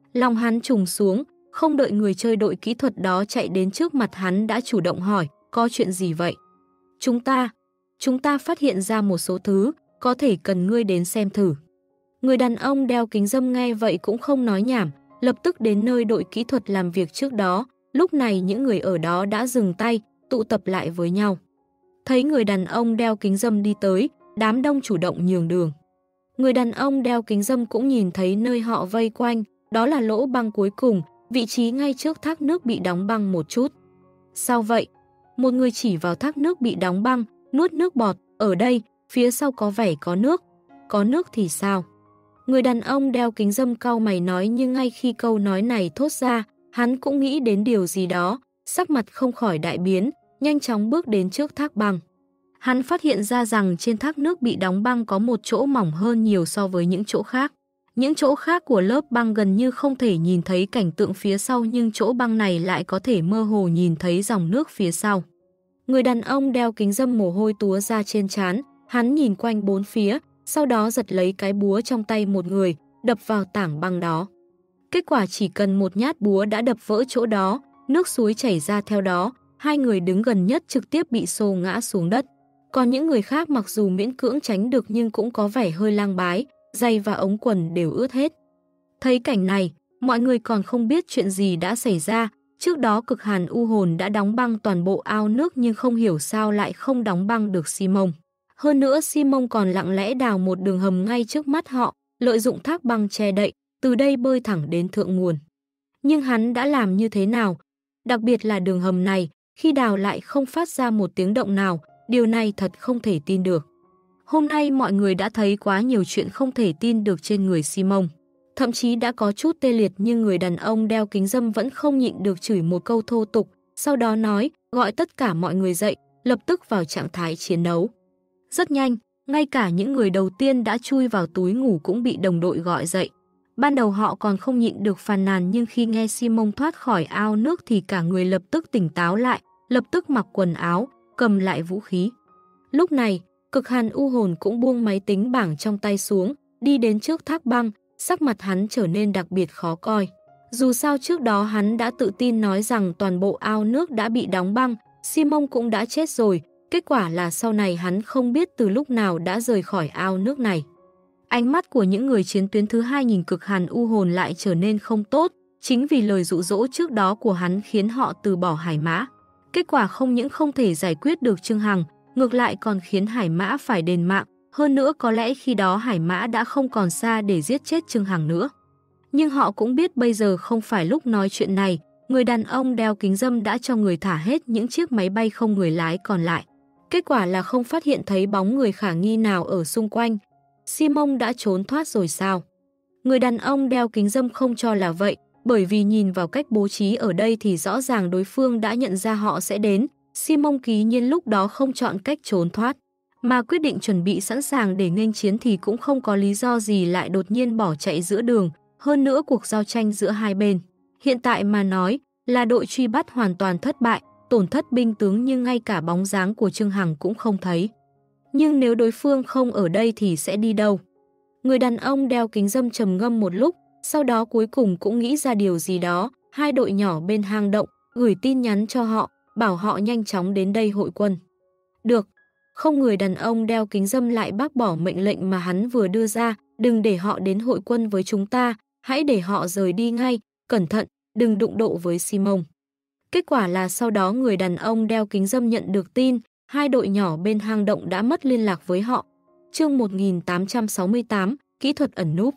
Lòng hắn trùng xuống, không đợi người chơi đội kỹ thuật đó chạy đến trước mặt hắn đã chủ động hỏi, có chuyện gì vậy? Chúng ta, chúng ta phát hiện ra một số thứ, có thể cần ngươi đến xem thử. Người đàn ông đeo kính râm nghe vậy cũng không nói nhảm, lập tức đến nơi đội kỹ thuật làm việc trước đó. Lúc này những người ở đó đã dừng tay, tụ tập lại với nhau. Thấy người đàn ông đeo kính râm đi tới, đám đông chủ động nhường đường. Người đàn ông đeo kính râm cũng nhìn thấy nơi họ vây quanh, đó là lỗ băng cuối cùng, vị trí ngay trước thác nước bị đóng băng một chút. Sao vậy? Một người chỉ vào thác nước bị đóng băng, nuốt nước bọt, ở đây, phía sau có vẻ có nước. Có nước thì sao? Người đàn ông đeo kính râm cau mày nói, nhưng ngay khi câu nói này thốt ra, hắn cũng nghĩ đến điều gì đó, sắc mặt không khỏi đại biến, nhanh chóng bước đến trước thác băng. Hắn phát hiện ra rằng trên thác nước bị đóng băng có một chỗ mỏng hơn nhiều so với những chỗ khác. Những chỗ khác của lớp băng gần như không thể nhìn thấy cảnh tượng phía sau, nhưng chỗ băng này lại có thể mơ hồ nhìn thấy dòng nước phía sau. Người đàn ông đeo kính râm mồ hôi túa ra trên trán, hắn nhìn quanh bốn phía, sau đó giật lấy cái búa trong tay một người, đập vào tảng băng đó. Kết quả chỉ cần một nhát búa đã đập vỡ chỗ đó, nước suối chảy ra theo đó, hai người đứng gần nhất trực tiếp bị xô ngã xuống đất. Còn những người khác mặc dù miễn cưỡng tránh được nhưng cũng có vẻ hơi lang bái, giày và ống quần đều ướt hết. Thấy cảnh này, mọi người còn không biết chuyện gì đã xảy ra. Trước đó cực hàn u hồn đã đóng băng toàn bộ ao nước, nhưng không hiểu sao lại không đóng băng được Simon. Hơn nữa Simon còn lặng lẽ đào một đường hầm ngay trước mắt họ, lợi dụng thác băng che đậy, từ đây bơi thẳng đến thượng nguồn. Nhưng hắn đã làm như thế nào? Đặc biệt là đường hầm này, khi đào lại không phát ra một tiếng động nào, điều này thật không thể tin được. Hôm nay mọi người đã thấy quá nhiều chuyện không thể tin được trên người Simon. Thậm chí đã có chút tê liệt, nhưng người đàn ông đeo kính râm vẫn không nhịn được chửi một câu thô tục, sau đó nói, gọi tất cả mọi người dậy, lập tức vào trạng thái chiến đấu. Rất nhanh, ngay cả những người đầu tiên đã chui vào túi ngủ cũng bị đồng đội gọi dậy. Ban đầu họ còn không nhịn được phàn nàn, nhưng khi nghe Simon thoát khỏi ao nước thì cả người lập tức tỉnh táo lại, lập tức mặc quần áo, cầm lại vũ khí. Lúc này, cực hàn u hồn cũng buông máy tính bảng trong tay xuống, đi đến trước thác băng, sắc mặt hắn trở nên đặc biệt khó coi. Dù sao trước đó hắn đã tự tin nói rằng toàn bộ ao nước đã bị đóng băng, Simon cũng đã chết rồi, kết quả là sau này hắn không biết từ lúc nào đã rời khỏi ao nước này. Ánh mắt của những người chiến tuyến thứ hai nhìn cực hàn u hồn lại trở nên không tốt, chính vì lời dụ dỗ trước đó của hắn khiến họ từ bỏ Hải Mã. Kết quả không những không thể giải quyết được Trương Hằng, ngược lại còn khiến Hải Mã phải đền mạng, hơn nữa có lẽ khi đó Hải Mã đã không còn xa để giết chết Trương Hằng nữa. Nhưng họ cũng biết bây giờ không phải lúc nói chuyện này, người đàn ông đeo kính râm đã cho người thả hết những chiếc máy bay không người lái còn lại. Kết quả là không phát hiện thấy bóng người khả nghi nào ở xung quanh. Simon đã trốn thoát rồi sao? Người đàn ông đeo kính râm không cho là vậy, bởi vì nhìn vào cách bố trí ở đây thì rõ ràng đối phương đã nhận ra họ sẽ đến. Simon ký nhiên lúc đó không chọn cách trốn thoát, mà quyết định chuẩn bị sẵn sàng để nghênh chiến thì cũng không có lý do gì lại đột nhiên bỏ chạy giữa đường. Hơn nữa cuộc giao tranh giữa hai bên, hiện tại mà nói là đội truy bắt hoàn toàn thất bại, tổn thất binh tướng nhưng ngay cả bóng dáng của Trương Hằng cũng không thấy. Nhưng nếu đối phương không ở đây thì sẽ đi đâu? Người đàn ông đeo kính râm trầm ngâm một lúc, sau đó cuối cùng cũng nghĩ ra điều gì đó. Hai đội nhỏ bên hang động gửi tin nhắn cho họ, bảo họ nhanh chóng đến đây hội quân. Được, không, người đàn ông đeo kính râm lại bác bỏ mệnh lệnh mà hắn vừa đưa ra, đừng để họ đến hội quân với chúng ta, hãy để họ rời đi ngay, cẩn thận, đừng đụng độ với Simon. Kết quả là sau đó người đàn ông đeo kính râm nhận được tin, hai đội nhỏ bên hang động đã mất liên lạc với họ. Chương một nghìn tám trăm sáu mươi tám, kỹ thuật ẩn núp.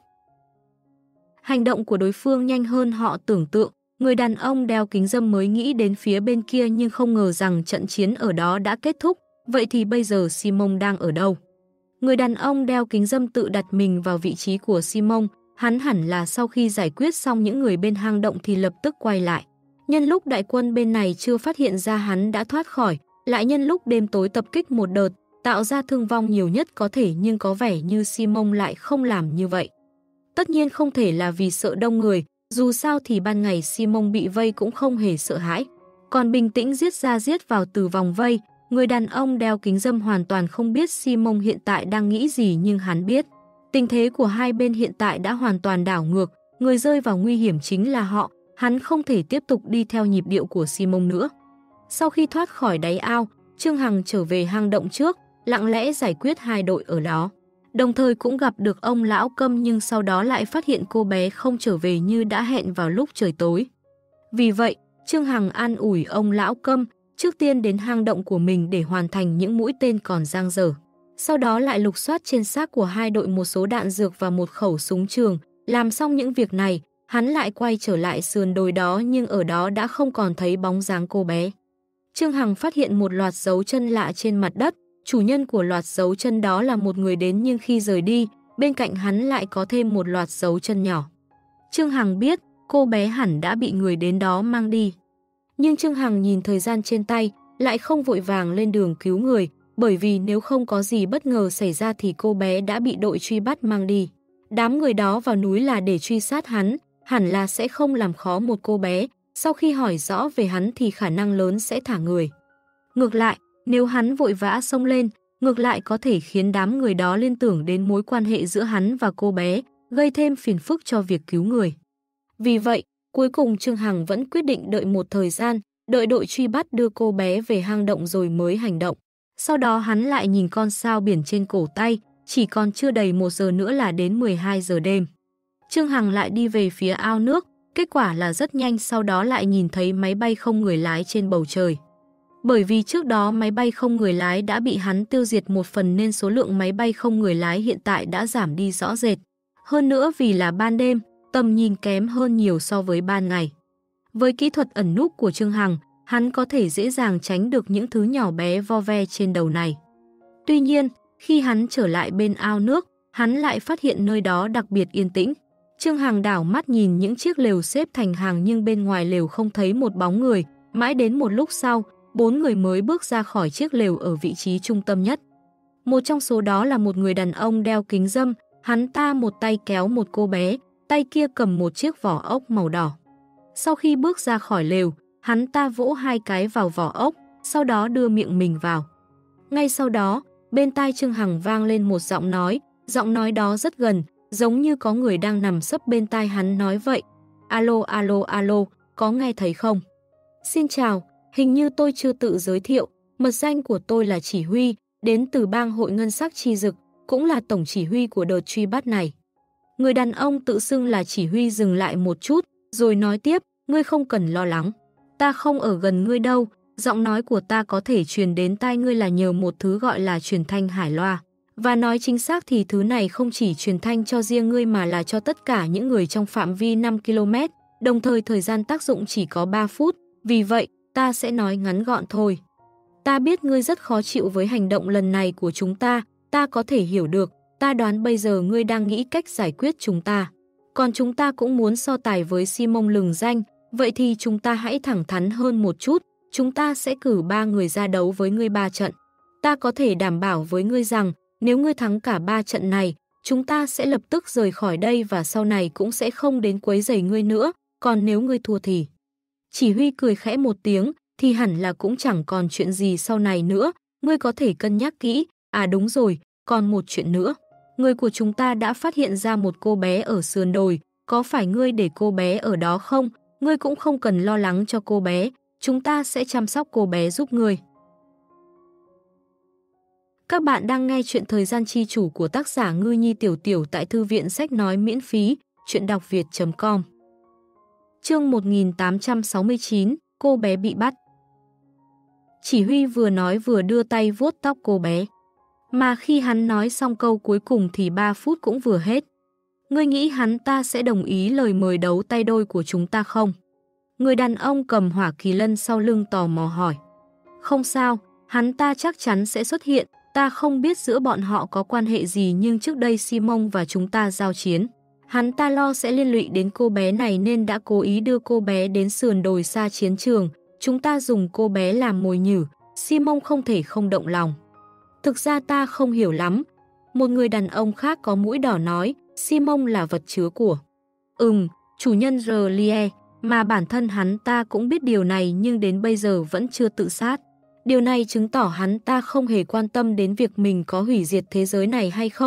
Hành động của đối phương nhanh hơn họ tưởng tượng, người đàn ông đeo kính râm mới nghĩ đến phía bên kia nhưng không ngờ rằng trận chiến ở đó đã kết thúc, vậy thì bây giờ Simon đang ở đâu? Người đàn ông đeo kính râm tự đặt mình vào vị trí của Simon, hắn hẳn là sau khi giải quyết xong những người bên hang động thì lập tức quay lại. Nhân lúc đại quân bên này chưa phát hiện ra hắn đã thoát khỏi, lại nhân lúc đêm tối tập kích một đợt, tạo ra thương vong nhiều nhất có thể, nhưng có vẻ như Simon lại không làm như vậy. Tất nhiên không thể là vì sợ đông người, dù sao thì ban ngày Simon bị vây cũng không hề sợ hãi. Còn bình tĩnh giết ra giết vào từ vòng vây, người đàn ông đeo kính râm hoàn toàn không biết Simon hiện tại đang nghĩ gì, nhưng hắn biết. Tình thế của hai bên hiện tại đã hoàn toàn đảo ngược, người rơi vào nguy hiểm chính là họ, hắn không thể tiếp tục đi theo nhịp điệu của Simon nữa. Sau khi thoát khỏi đáy ao, Trương Hằng trở về hang động trước, lặng lẽ giải quyết hai đội ở đó. Đồng thời cũng gặp được ông lão Câm, nhưng sau đó lại phát hiện cô bé không trở về như đã hẹn vào lúc trời tối. Vì vậy, Trương Hằng an ủi ông lão Câm, trước tiên đến hang động của mình để hoàn thành những mũi tên còn dang dở. Sau đó lại lục soát trên xác của hai đội một số đạn dược và một khẩu súng trường. Làm xong những việc này, hắn lại quay trở lại sườn đồi đó, nhưng ở đó đã không còn thấy bóng dáng cô bé. Trương Hằng phát hiện một loạt dấu chân lạ trên mặt đất. Chủ nhân của loạt dấu chân đó là một người đến, nhưng khi rời đi, bên cạnh hắn lại có thêm một loạt dấu chân nhỏ. Trương Hằng biết cô bé hẳn đã bị người đến đó mang đi. Nhưng Trương Hằng nhìn thời gian trên tay, lại không vội vàng lên đường cứu người, bởi vì nếu không có gì bất ngờ xảy ra thì cô bé đã bị đội truy bắt mang đi. Đám người đó vào núi là để truy sát hắn, hẳn là sẽ không làm khó một cô bé, sau khi hỏi rõ về hắn thì khả năng lớn sẽ thả người. Ngược lại, nếu hắn vội vã xông lên, ngược lại có thể khiến đám người đó liên tưởng đến mối quan hệ giữa hắn và cô bé, gây thêm phiền phức cho việc cứu người. Vì vậy, cuối cùng Trương Hằng vẫn quyết định đợi một thời gian, đợi đội truy bắt đưa cô bé về hang động rồi mới hành động. Sau đó hắn lại nhìn con sao biển trên cổ tay, chỉ còn chưa đầy một giờ nữa là đến mười hai giờ đêm. Trương Hằng lại đi về phía ao nước, kết quả là rất nhanh sau đó lại nhìn thấy máy bay không người lái trên bầu trời. Bởi vì trước đó máy bay không người lái đã bị hắn tiêu diệt một phần nên số lượng máy bay không người lái hiện tại đã giảm đi rõ rệt. Hơn nữa vì là ban đêm, tầm nhìn kém hơn nhiều so với ban ngày. Với kỹ thuật ẩn núp của Trương Hằng, hắn có thể dễ dàng tránh được những thứ nhỏ bé vo ve trên đầu này. Tuy nhiên, khi hắn trở lại bên ao nước, hắn lại phát hiện nơi đó đặc biệt yên tĩnh. Trương Hằng đảo mắt nhìn những chiếc lều xếp thành hàng nhưng bên ngoài lều không thấy một bóng người. Mãi đến một lúc sau, bốn người mới bước ra khỏi chiếc lều ở vị trí trung tâm nhất. Một trong số đó là một người đàn ông đeo kính râm, hắn ta một tay kéo một cô bé, tay kia cầm một chiếc vỏ ốc màu đỏ. Sau khi bước ra khỏi lều, hắn ta vỗ hai cái vào vỏ ốc, sau đó đưa miệng mình vào. Ngay sau đó, bên tai Trương Hằng vang lên một giọng nói, giọng nói đó rất gần, giống như có người đang nằm sấp bên tai hắn nói vậy. Alo, alo, alo, có nghe thấy không? Xin chào, hình như tôi chưa tự giới thiệu, mật danh của tôi là Chỉ Huy, đến từ bang hội Ngân Sắc Chi Dực, cũng là tổng chỉ huy của đợt truy bắt này. Người đàn ông tự xưng là Chỉ Huy dừng lại một chút, rồi nói tiếp, ngươi không cần lo lắng. Ta không ở gần ngươi đâu, giọng nói của ta có thể truyền đến tai ngươi là nhờ một thứ gọi là truyền thanh hải loa. Và nói chính xác thì thứ này không chỉ truyền thanh cho riêng ngươi mà là cho tất cả những người trong phạm vi năm ki lô mét, đồng thời thời gian tác dụng chỉ có ba phút, vì vậy ta sẽ nói ngắn gọn thôi. Ta biết ngươi rất khó chịu với hành động lần này của chúng ta, ta có thể hiểu được, ta đoán bây giờ ngươi đang nghĩ cách giải quyết chúng ta. Còn chúng ta cũng muốn so tài với Simon lừng danh, vậy thì chúng ta hãy thẳng thắn hơn một chút, chúng ta sẽ cử ba người ra đấu với ngươi ba trận. Ta có thể đảm bảo với ngươi rằng, nếu ngươi thắng cả ba trận này, chúng ta sẽ lập tức rời khỏi đây và sau này cũng sẽ không đến quấy rầy ngươi nữa, còn nếu ngươi thua thì... Chỉ Huy cười khẽ một tiếng, thì hẳn là cũng chẳng còn chuyện gì sau này nữa, ngươi có thể cân nhắc kỹ. À đúng rồi, còn một chuyện nữa. Người của chúng ta đã phát hiện ra một cô bé ở sườn đồi, có phải ngươi để cô bé ở đó không? Ngươi cũng không cần lo lắng cho cô bé, chúng ta sẽ chăm sóc cô bé giúp ngươi. Các bạn đang nghe chuyện Thời gian chi chủ của tác giả Ngư Nhi Tiểu Tiểu tại thư viện sách nói miễn phí, chuyện đọc việt chấm com. Chương một nghìn tám trăm sáu mươi chín, cô bé bị bắt. Chỉ Huy vừa nói vừa đưa tay vuốt tóc cô bé. Mà khi hắn nói xong câu cuối cùng thì ba phút cũng vừa hết. Ngươi nghĩ hắn ta sẽ đồng ý lời mời đấu tay đôi của chúng ta không? Người đàn ông cầm hỏa kỳ lân sau lưng tò mò hỏi. Không sao, hắn ta chắc chắn sẽ xuất hiện. Ta không biết giữa bọn họ có quan hệ gì nhưng trước đây Simon và chúng ta giao chiến. Hắn ta lo sẽ liên lụy đến cô bé này nên đã cố ý đưa cô bé đến sườn đồi xa chiến trường. Chúng ta dùng cô bé làm mồi nhử, Simon không thể không động lòng. Thực ra ta không hiểu lắm. Một người đàn ông khác có mũi đỏ nói, Simon là vật chứa của. Ừm, chủ nhân R'lyeh, mà bản thân hắn ta cũng biết điều này nhưng đến bây giờ vẫn chưa tự sát. Điều này chứng tỏ hắn ta không hề quan tâm đến việc mình có hủy diệt thế giới này hay không,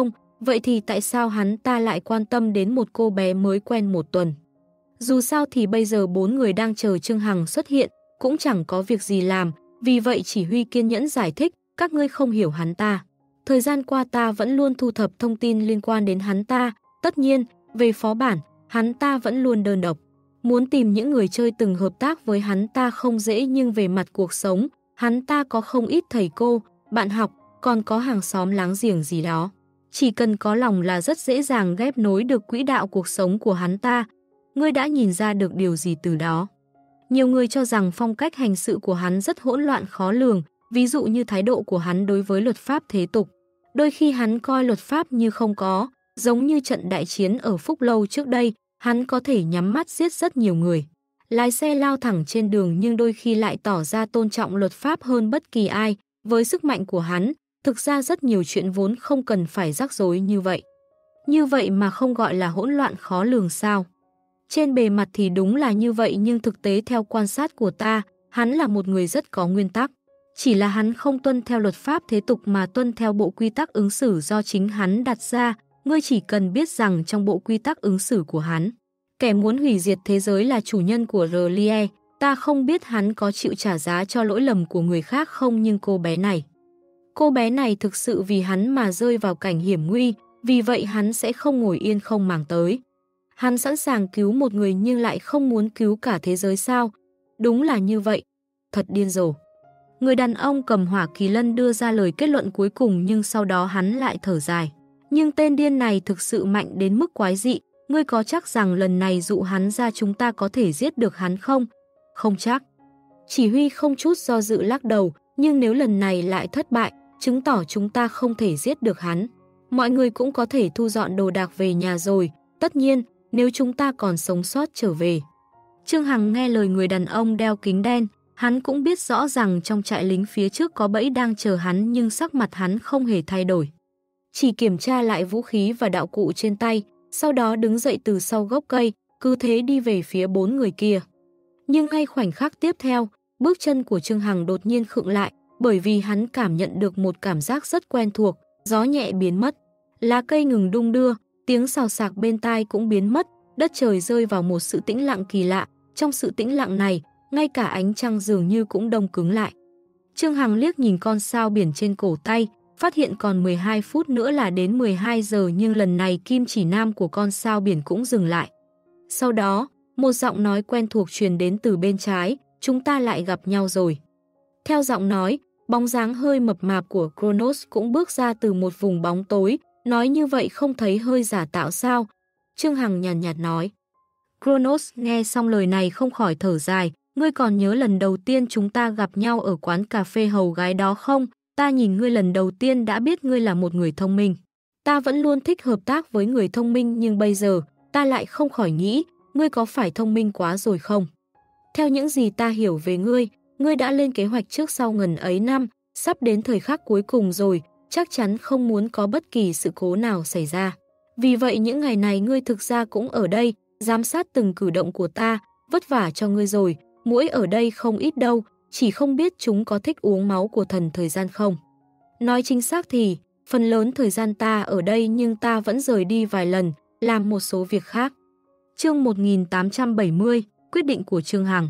Vậy thì tại sao hắn ta lại quan tâm đến một cô bé mới quen một tuần? Dù sao thì bây giờ bốn người đang chờ Trương Hằng xuất hiện, cũng chẳng có việc gì làm, vì vậy chỉ huy kiên nhẫn giải thích, các ngươi không hiểu hắn ta. Thời gian qua ta vẫn luôn thu thập thông tin liên quan đến hắn ta, tất nhiên, về phó bản, hắn ta vẫn luôn đơn độc. Muốn tìm những người chơi từng hợp tác với hắn ta không dễ, nhưng về mặt cuộc sống, hắn ta có không ít thầy cô, bạn học, còn có hàng xóm láng giềng gì đó. Chỉ cần có lòng là rất dễ dàng ghép nối được quỹ đạo cuộc sống của hắn ta. Ngươi đã nhìn ra được điều gì từ đó? Nhiều người cho rằng phong cách hành sự của hắn rất hỗn loạn khó lường, ví dụ như thái độ của hắn đối với luật pháp thế tục. Đôi khi hắn coi luật pháp như không có, giống như trận đại chiến ở Phúc Lâu trước đây, hắn có thể nhắm mắt giết rất nhiều người. Lái xe lao thẳng trên đường nhưng đôi khi lại tỏ ra tôn trọng luật pháp hơn bất kỳ ai. Với sức mạnh của hắn, thực ra rất nhiều chuyện vốn không cần phải rắc rối như vậy. Như vậy mà không gọi là hỗn loạn khó lường sao? Trên bề mặt thì đúng là như vậy, nhưng thực tế theo quan sát của ta, hắn là một người rất có nguyên tắc. Chỉ là hắn không tuân theo luật pháp thế tục mà tuân theo bộ quy tắc ứng xử do chính hắn đặt ra. Ngươi chỉ cần biết rằng trong bộ quy tắc ứng xử của hắn, kẻ muốn hủy diệt thế giới là chủ nhân của R'lyeh. Ta không biết hắn có chịu trả giá cho lỗi lầm của người khác không, nhưng cô bé này. Cô bé này thực sự vì hắn mà rơi vào cảnh hiểm nguy, vì vậy hắn sẽ không ngồi yên không màng tới. Hắn sẵn sàng cứu một người nhưng lại không muốn cứu cả thế giới sao? Đúng là như vậy. Thật điên rồ. Người đàn ông cầm hỏa kỳ lân đưa ra lời kết luận cuối cùng, nhưng sau đó hắn lại thở dài. Nhưng tên điên này thực sự mạnh đến mức quái dị. Ngươi có chắc rằng lần này dụ hắn ra chúng ta có thể giết được hắn không? Không chắc. Chỉ huy không chút do dự lắc đầu, nhưng nếu lần này lại thất bại, chứng tỏ chúng ta không thể giết được hắn. Mọi người cũng có thể thu dọn đồ đạc về nhà rồi, tất nhiên, nếu chúng ta còn sống sót trở về. Trương Hằng nghe lời người đàn ông đeo kính đen, hắn cũng biết rõ rằng trong trại lính phía trước có bẫy đang chờ hắn, nhưng sắc mặt hắn không hề thay đổi. Chỉ kiểm tra lại vũ khí và đạo cụ trên tay, sau đó đứng dậy từ sau gốc cây, cứ thế đi về phía bốn người kia. Nhưng ngay khoảnh khắc tiếp theo, bước chân của Trương Hằng đột nhiên khựng lại, bởi vì hắn cảm nhận được một cảm giác rất quen thuộc, gió nhẹ biến mất, lá cây ngừng đung đưa, tiếng xào xạc bên tai cũng biến mất, đất trời rơi vào một sự tĩnh lặng kỳ lạ. Trong sự tĩnh lặng này, ngay cả ánh trăng dường như cũng đông cứng lại. Trương Hằng liếc nhìn con sao biển trên cổ tay, phát hiện còn mười hai phút nữa là đến mười hai giờ, nhưng lần này kim chỉ nam của con sao biển cũng dừng lại. Sau đó, một giọng nói quen thuộc truyền đến từ bên trái, chúng ta lại gặp nhau rồi. Theo giọng nói, bóng dáng hơi mập mạp của Kronos cũng bước ra từ một vùng bóng tối, nói như vậy không thấy hơi giả tạo sao? Trương Hằng nhàn nhạt, nhạt nói. Kronos nghe xong lời này không khỏi thở dài, ngươi còn nhớ lần đầu tiên chúng ta gặp nhau ở quán cà phê hầu gái đó không? Ta nhìn ngươi lần đầu tiên đã biết ngươi là một người thông minh. Ta vẫn luôn thích hợp tác với người thông minh, nhưng bây giờ, ta lại không khỏi nghĩ, ngươi có phải thông minh quá rồi không? Theo những gì ta hiểu về ngươi, ngươi đã lên kế hoạch trước sau ngần ấy năm, sắp đến thời khắc cuối cùng rồi, chắc chắn không muốn có bất kỳ sự cố nào xảy ra. Vì vậy những ngày này ngươi thực ra cũng ở đây, giám sát từng cử động của ta, vất vả cho ngươi rồi, muỗi ở đây không ít đâu, chỉ không biết chúng có thích uống máu của thần thời gian không. Nói chính xác thì, phần lớn thời gian ta ở đây, nhưng ta vẫn rời đi vài lần, làm một số việc khác. Chương một nghìn tám trăm bảy mươi, quyết định của Trương Hằng.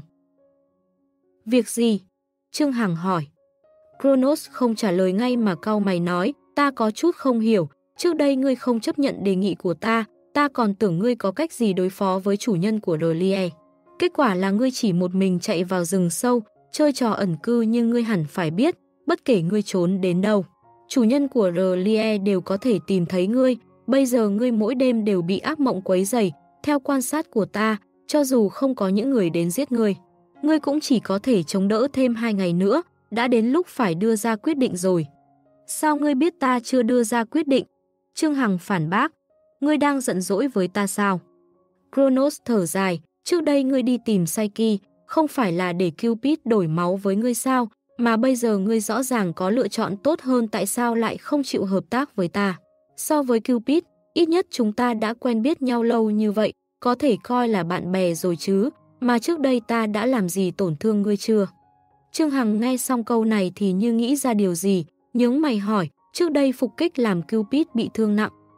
Việc gì? Trương Hằng hỏi. Kronos không trả lời ngay mà cau mày nói, ta có chút không hiểu, trước đây ngươi không chấp nhận đề nghị của ta, ta còn tưởng ngươi có cách gì đối phó với chủ nhân của R'lyeh. Kết quả là ngươi chỉ một mình chạy vào rừng sâu, chơi trò ẩn cư, nhưng ngươi hẳn phải biết, bất kể ngươi trốn đến đâu, chủ nhân của R'lyeh đều có thể tìm thấy ngươi, bây giờ ngươi mỗi đêm đều bị ác mộng quấy rầy, theo quan sát của ta, cho dù không có những người đến giết ngươi, ngươi cũng chỉ có thể chống đỡ thêm hai ngày nữa, đã đến lúc phải đưa ra quyết định rồi. Sao ngươi biết ta chưa đưa ra quyết định? Trương Hằng phản bác, ngươi đang giận dỗi với ta sao? Kronos thở dài, trước đây ngươi đi tìm Psyche, không phải là để Cupid đổi máu với ngươi sao, mà bây giờ ngươi rõ ràng có lựa chọn tốt hơn, tại sao lại không chịu hợp tác với ta? So với Cupid, ít nhất chúng ta đã quen biết nhau lâu như vậy, có thể coi là bạn bè rồi chứ, mà trước đây ta đã làm gì tổn thương ngươi chưa? Trương Hằng nghe xong câu này thì như nghĩ ra điều gì, nhướng mày hỏi, trước đây phục kích làm Cupid bị thương nặng,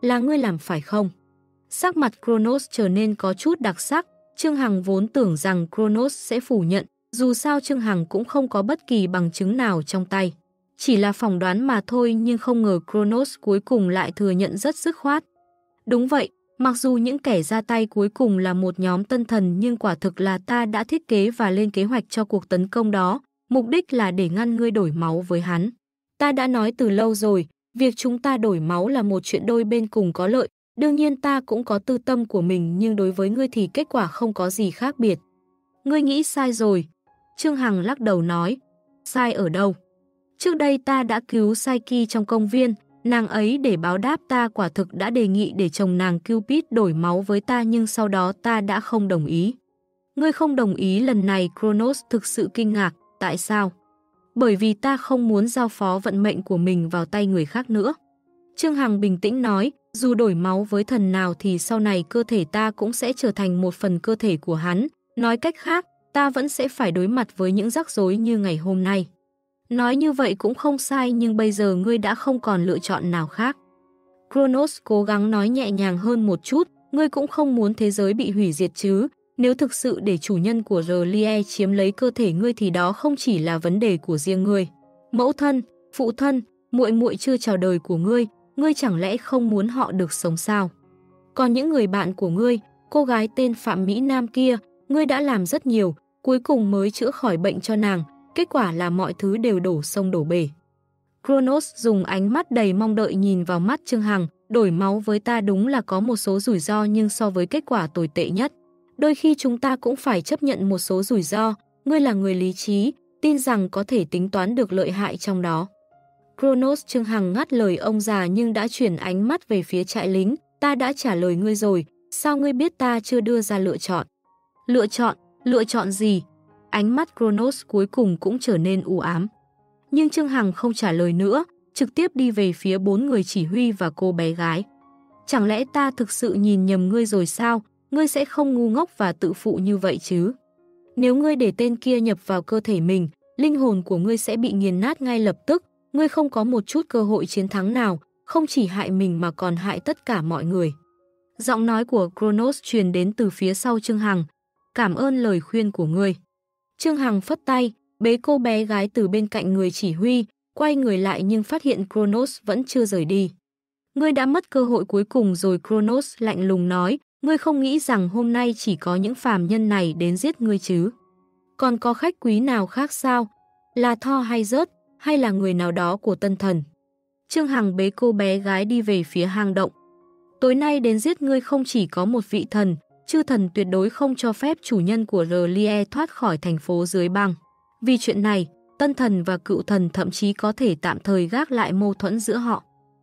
là ngươi làm phải không? Sắc mặt Kronos trở nên có chút đặc sắc, Trương Hằng vốn tưởng rằng Kronos sẽ phủ nhận, dù sao Trương Hằng cũng không có bất kỳ bằng chứng nào trong tay. Chỉ là phỏng đoán mà thôi, nhưng không ngờ Kronos cuối cùng lại thừa nhận rất dứt khoát. Đúng vậy, mặc dù những kẻ ra tay cuối cùng là một nhóm tân thần, nhưng quả thực là ta đã thiết kế và lên kế hoạch cho cuộc tấn công đó, mục đích là để ngăn ngươi đổi máu với hắn. Ta đã nói từ lâu rồi, việc chúng ta đổi máu là một chuyện đôi bên cùng có lợi, đương nhiên ta cũng có tư tâm của mình, nhưng đối với ngươi thì kết quả không có gì khác biệt. Ngươi nghĩ sai rồi. Trương Hằng lắc đầu nói, sai ở đâu? Trước đây ta đã cứu Psyche trong công viên, nàng ấy để báo đáp ta quả thực đã đề nghị để chồng nàng Cupid đổi máu với ta, nhưng sau đó ta đã không đồng ý. Ngươi không đồng ý lần này? Kronos thực sự kinh ngạc, tại sao? Bởi vì ta không muốn giao phó vận mệnh của mình vào tay người khác nữa. Trương Hằng bình tĩnh nói, dù đổi máu với thần nào thì sau này cơ thể ta cũng sẽ trở thành một phần cơ thể của hắn. Nói cách khác, ta vẫn sẽ phải đối mặt với những rắc rối như ngày hôm nay. Nói như vậy cũng không sai, nhưng bây giờ ngươi đã không còn lựa chọn nào khác. Kronos cố gắng nói nhẹ nhàng hơn một chút, ngươi cũng không muốn thế giới bị hủy diệt chứ. Nếu thực sự để chủ nhân của R'lyeh chiếm lấy cơ thể ngươi thì đó không chỉ là vấn đề của riêng ngươi. Mẫu thân, phụ thân, muội muội chưa chào đời của ngươi, ngươi chẳng lẽ không muốn họ được sống sao? Còn những người bạn của ngươi, cô gái tên Phạm Mỹ Nam kia, ngươi đã làm rất nhiều, cuối cùng mới chữa khỏi bệnh cho nàng, kết quả là mọi thứ đều đổ sông đổ bể. Kronos dùng ánh mắt đầy mong đợi nhìn vào mắt Trương Hằng, đổi máu với ta đúng là có một số rủi ro, nhưng so với kết quả tồi tệ nhất, đôi khi chúng ta cũng phải chấp nhận một số rủi ro. Ngươi là người lý trí, tin rằng có thể tính toán được lợi hại trong đó. Kronos. Trương Hằng ngắt lời ông già nhưng đã chuyển ánh mắt về phía trại lính. Ta đã trả lời ngươi rồi, sao ngươi biết ta chưa đưa ra lựa chọn? Lựa chọn? Lựa chọn gì? Ánh mắt Kronos cuối cùng cũng trở nên u ám. Nhưng Trương Hằng không trả lời nữa, trực tiếp đi về phía bốn người chỉ huy và cô bé gái. Chẳng lẽ ta thực sự nhìn nhầm ngươi rồi sao? Ngươi sẽ không ngu ngốc và tự phụ như vậy chứ? Nếu ngươi để tên kia nhập vào cơ thể mình, linh hồn của ngươi sẽ bị nghiền nát ngay lập tức. Ngươi không có một chút cơ hội chiến thắng nào, không chỉ hại mình mà còn hại tất cả mọi người. Giọng nói của Kronos truyền đến từ phía sau Trương Hằng. Cảm ơn lời khuyên của ngươi. Trương Hằng phất tay, bế cô bé gái từ bên cạnh người chỉ huy, quay người lại nhưng phát hiện Kronos vẫn chưa rời đi. Ngươi đã mất cơ hội cuối cùng rồi. Kronos lạnh lùng nói, ngươi không nghĩ rằng hôm nay chỉ có những phàm nhân này đến giết ngươi chứ? Còn có khách quý nào khác sao? Là Thor hay Rớt, hay là người nào đó của tân thần? Trương Hằng bế cô bé gái đi về phía hang động. Tối nay đến giết ngươi không chỉ có một vị thần, chư thần tuyệt đối không cho phép chủ nhân của R'lyeh thoát khỏi thành phố dưới băng. Vì chuyện này, tân thần và cựu thần thậm chí có thể tạm thời gác lại mâu thuẫn giữa họ.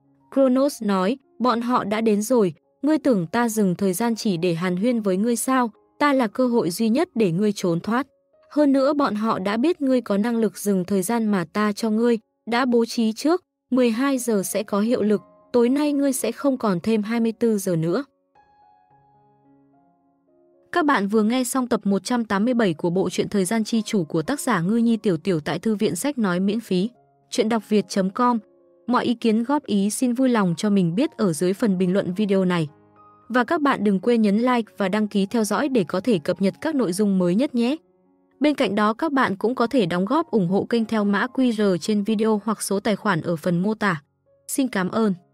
Kronos nói, bọn họ đã đến rồi, ngươi tưởng ta dừng thời gian chỉ để hàn huyên với ngươi sao? Ta là cơ hội duy nhất để ngươi trốn thoát. Hơn nữa bọn họ đã biết ngươi có năng lực dừng thời gian mà ta cho ngươi, đã bố trí trước, mười hai giờ sẽ có hiệu lực, tối nay ngươi sẽ không còn thêm hai mươi tư giờ nữa. Các bạn vừa nghe xong tập một trăm tám mươi bảy của bộ truyện Thời gian chi chủ của tác giả Ngư Nhi Tiểu Tiểu tại thư viện sách nói miễn phí. Chuyện đọc việt chấm com. Mọi ý kiến góp ý xin vui lòng cho mình biết ở dưới phần bình luận video này. Và các bạn đừng quên nhấn like và đăng ký theo dõi để có thể cập nhật các nội dung mới nhất nhé. Bên cạnh đó các bạn cũng có thể đóng góp ủng hộ kênh theo mã quy rờ trên video hoặc số tài khoản ở phần mô tả. Xin cảm ơn.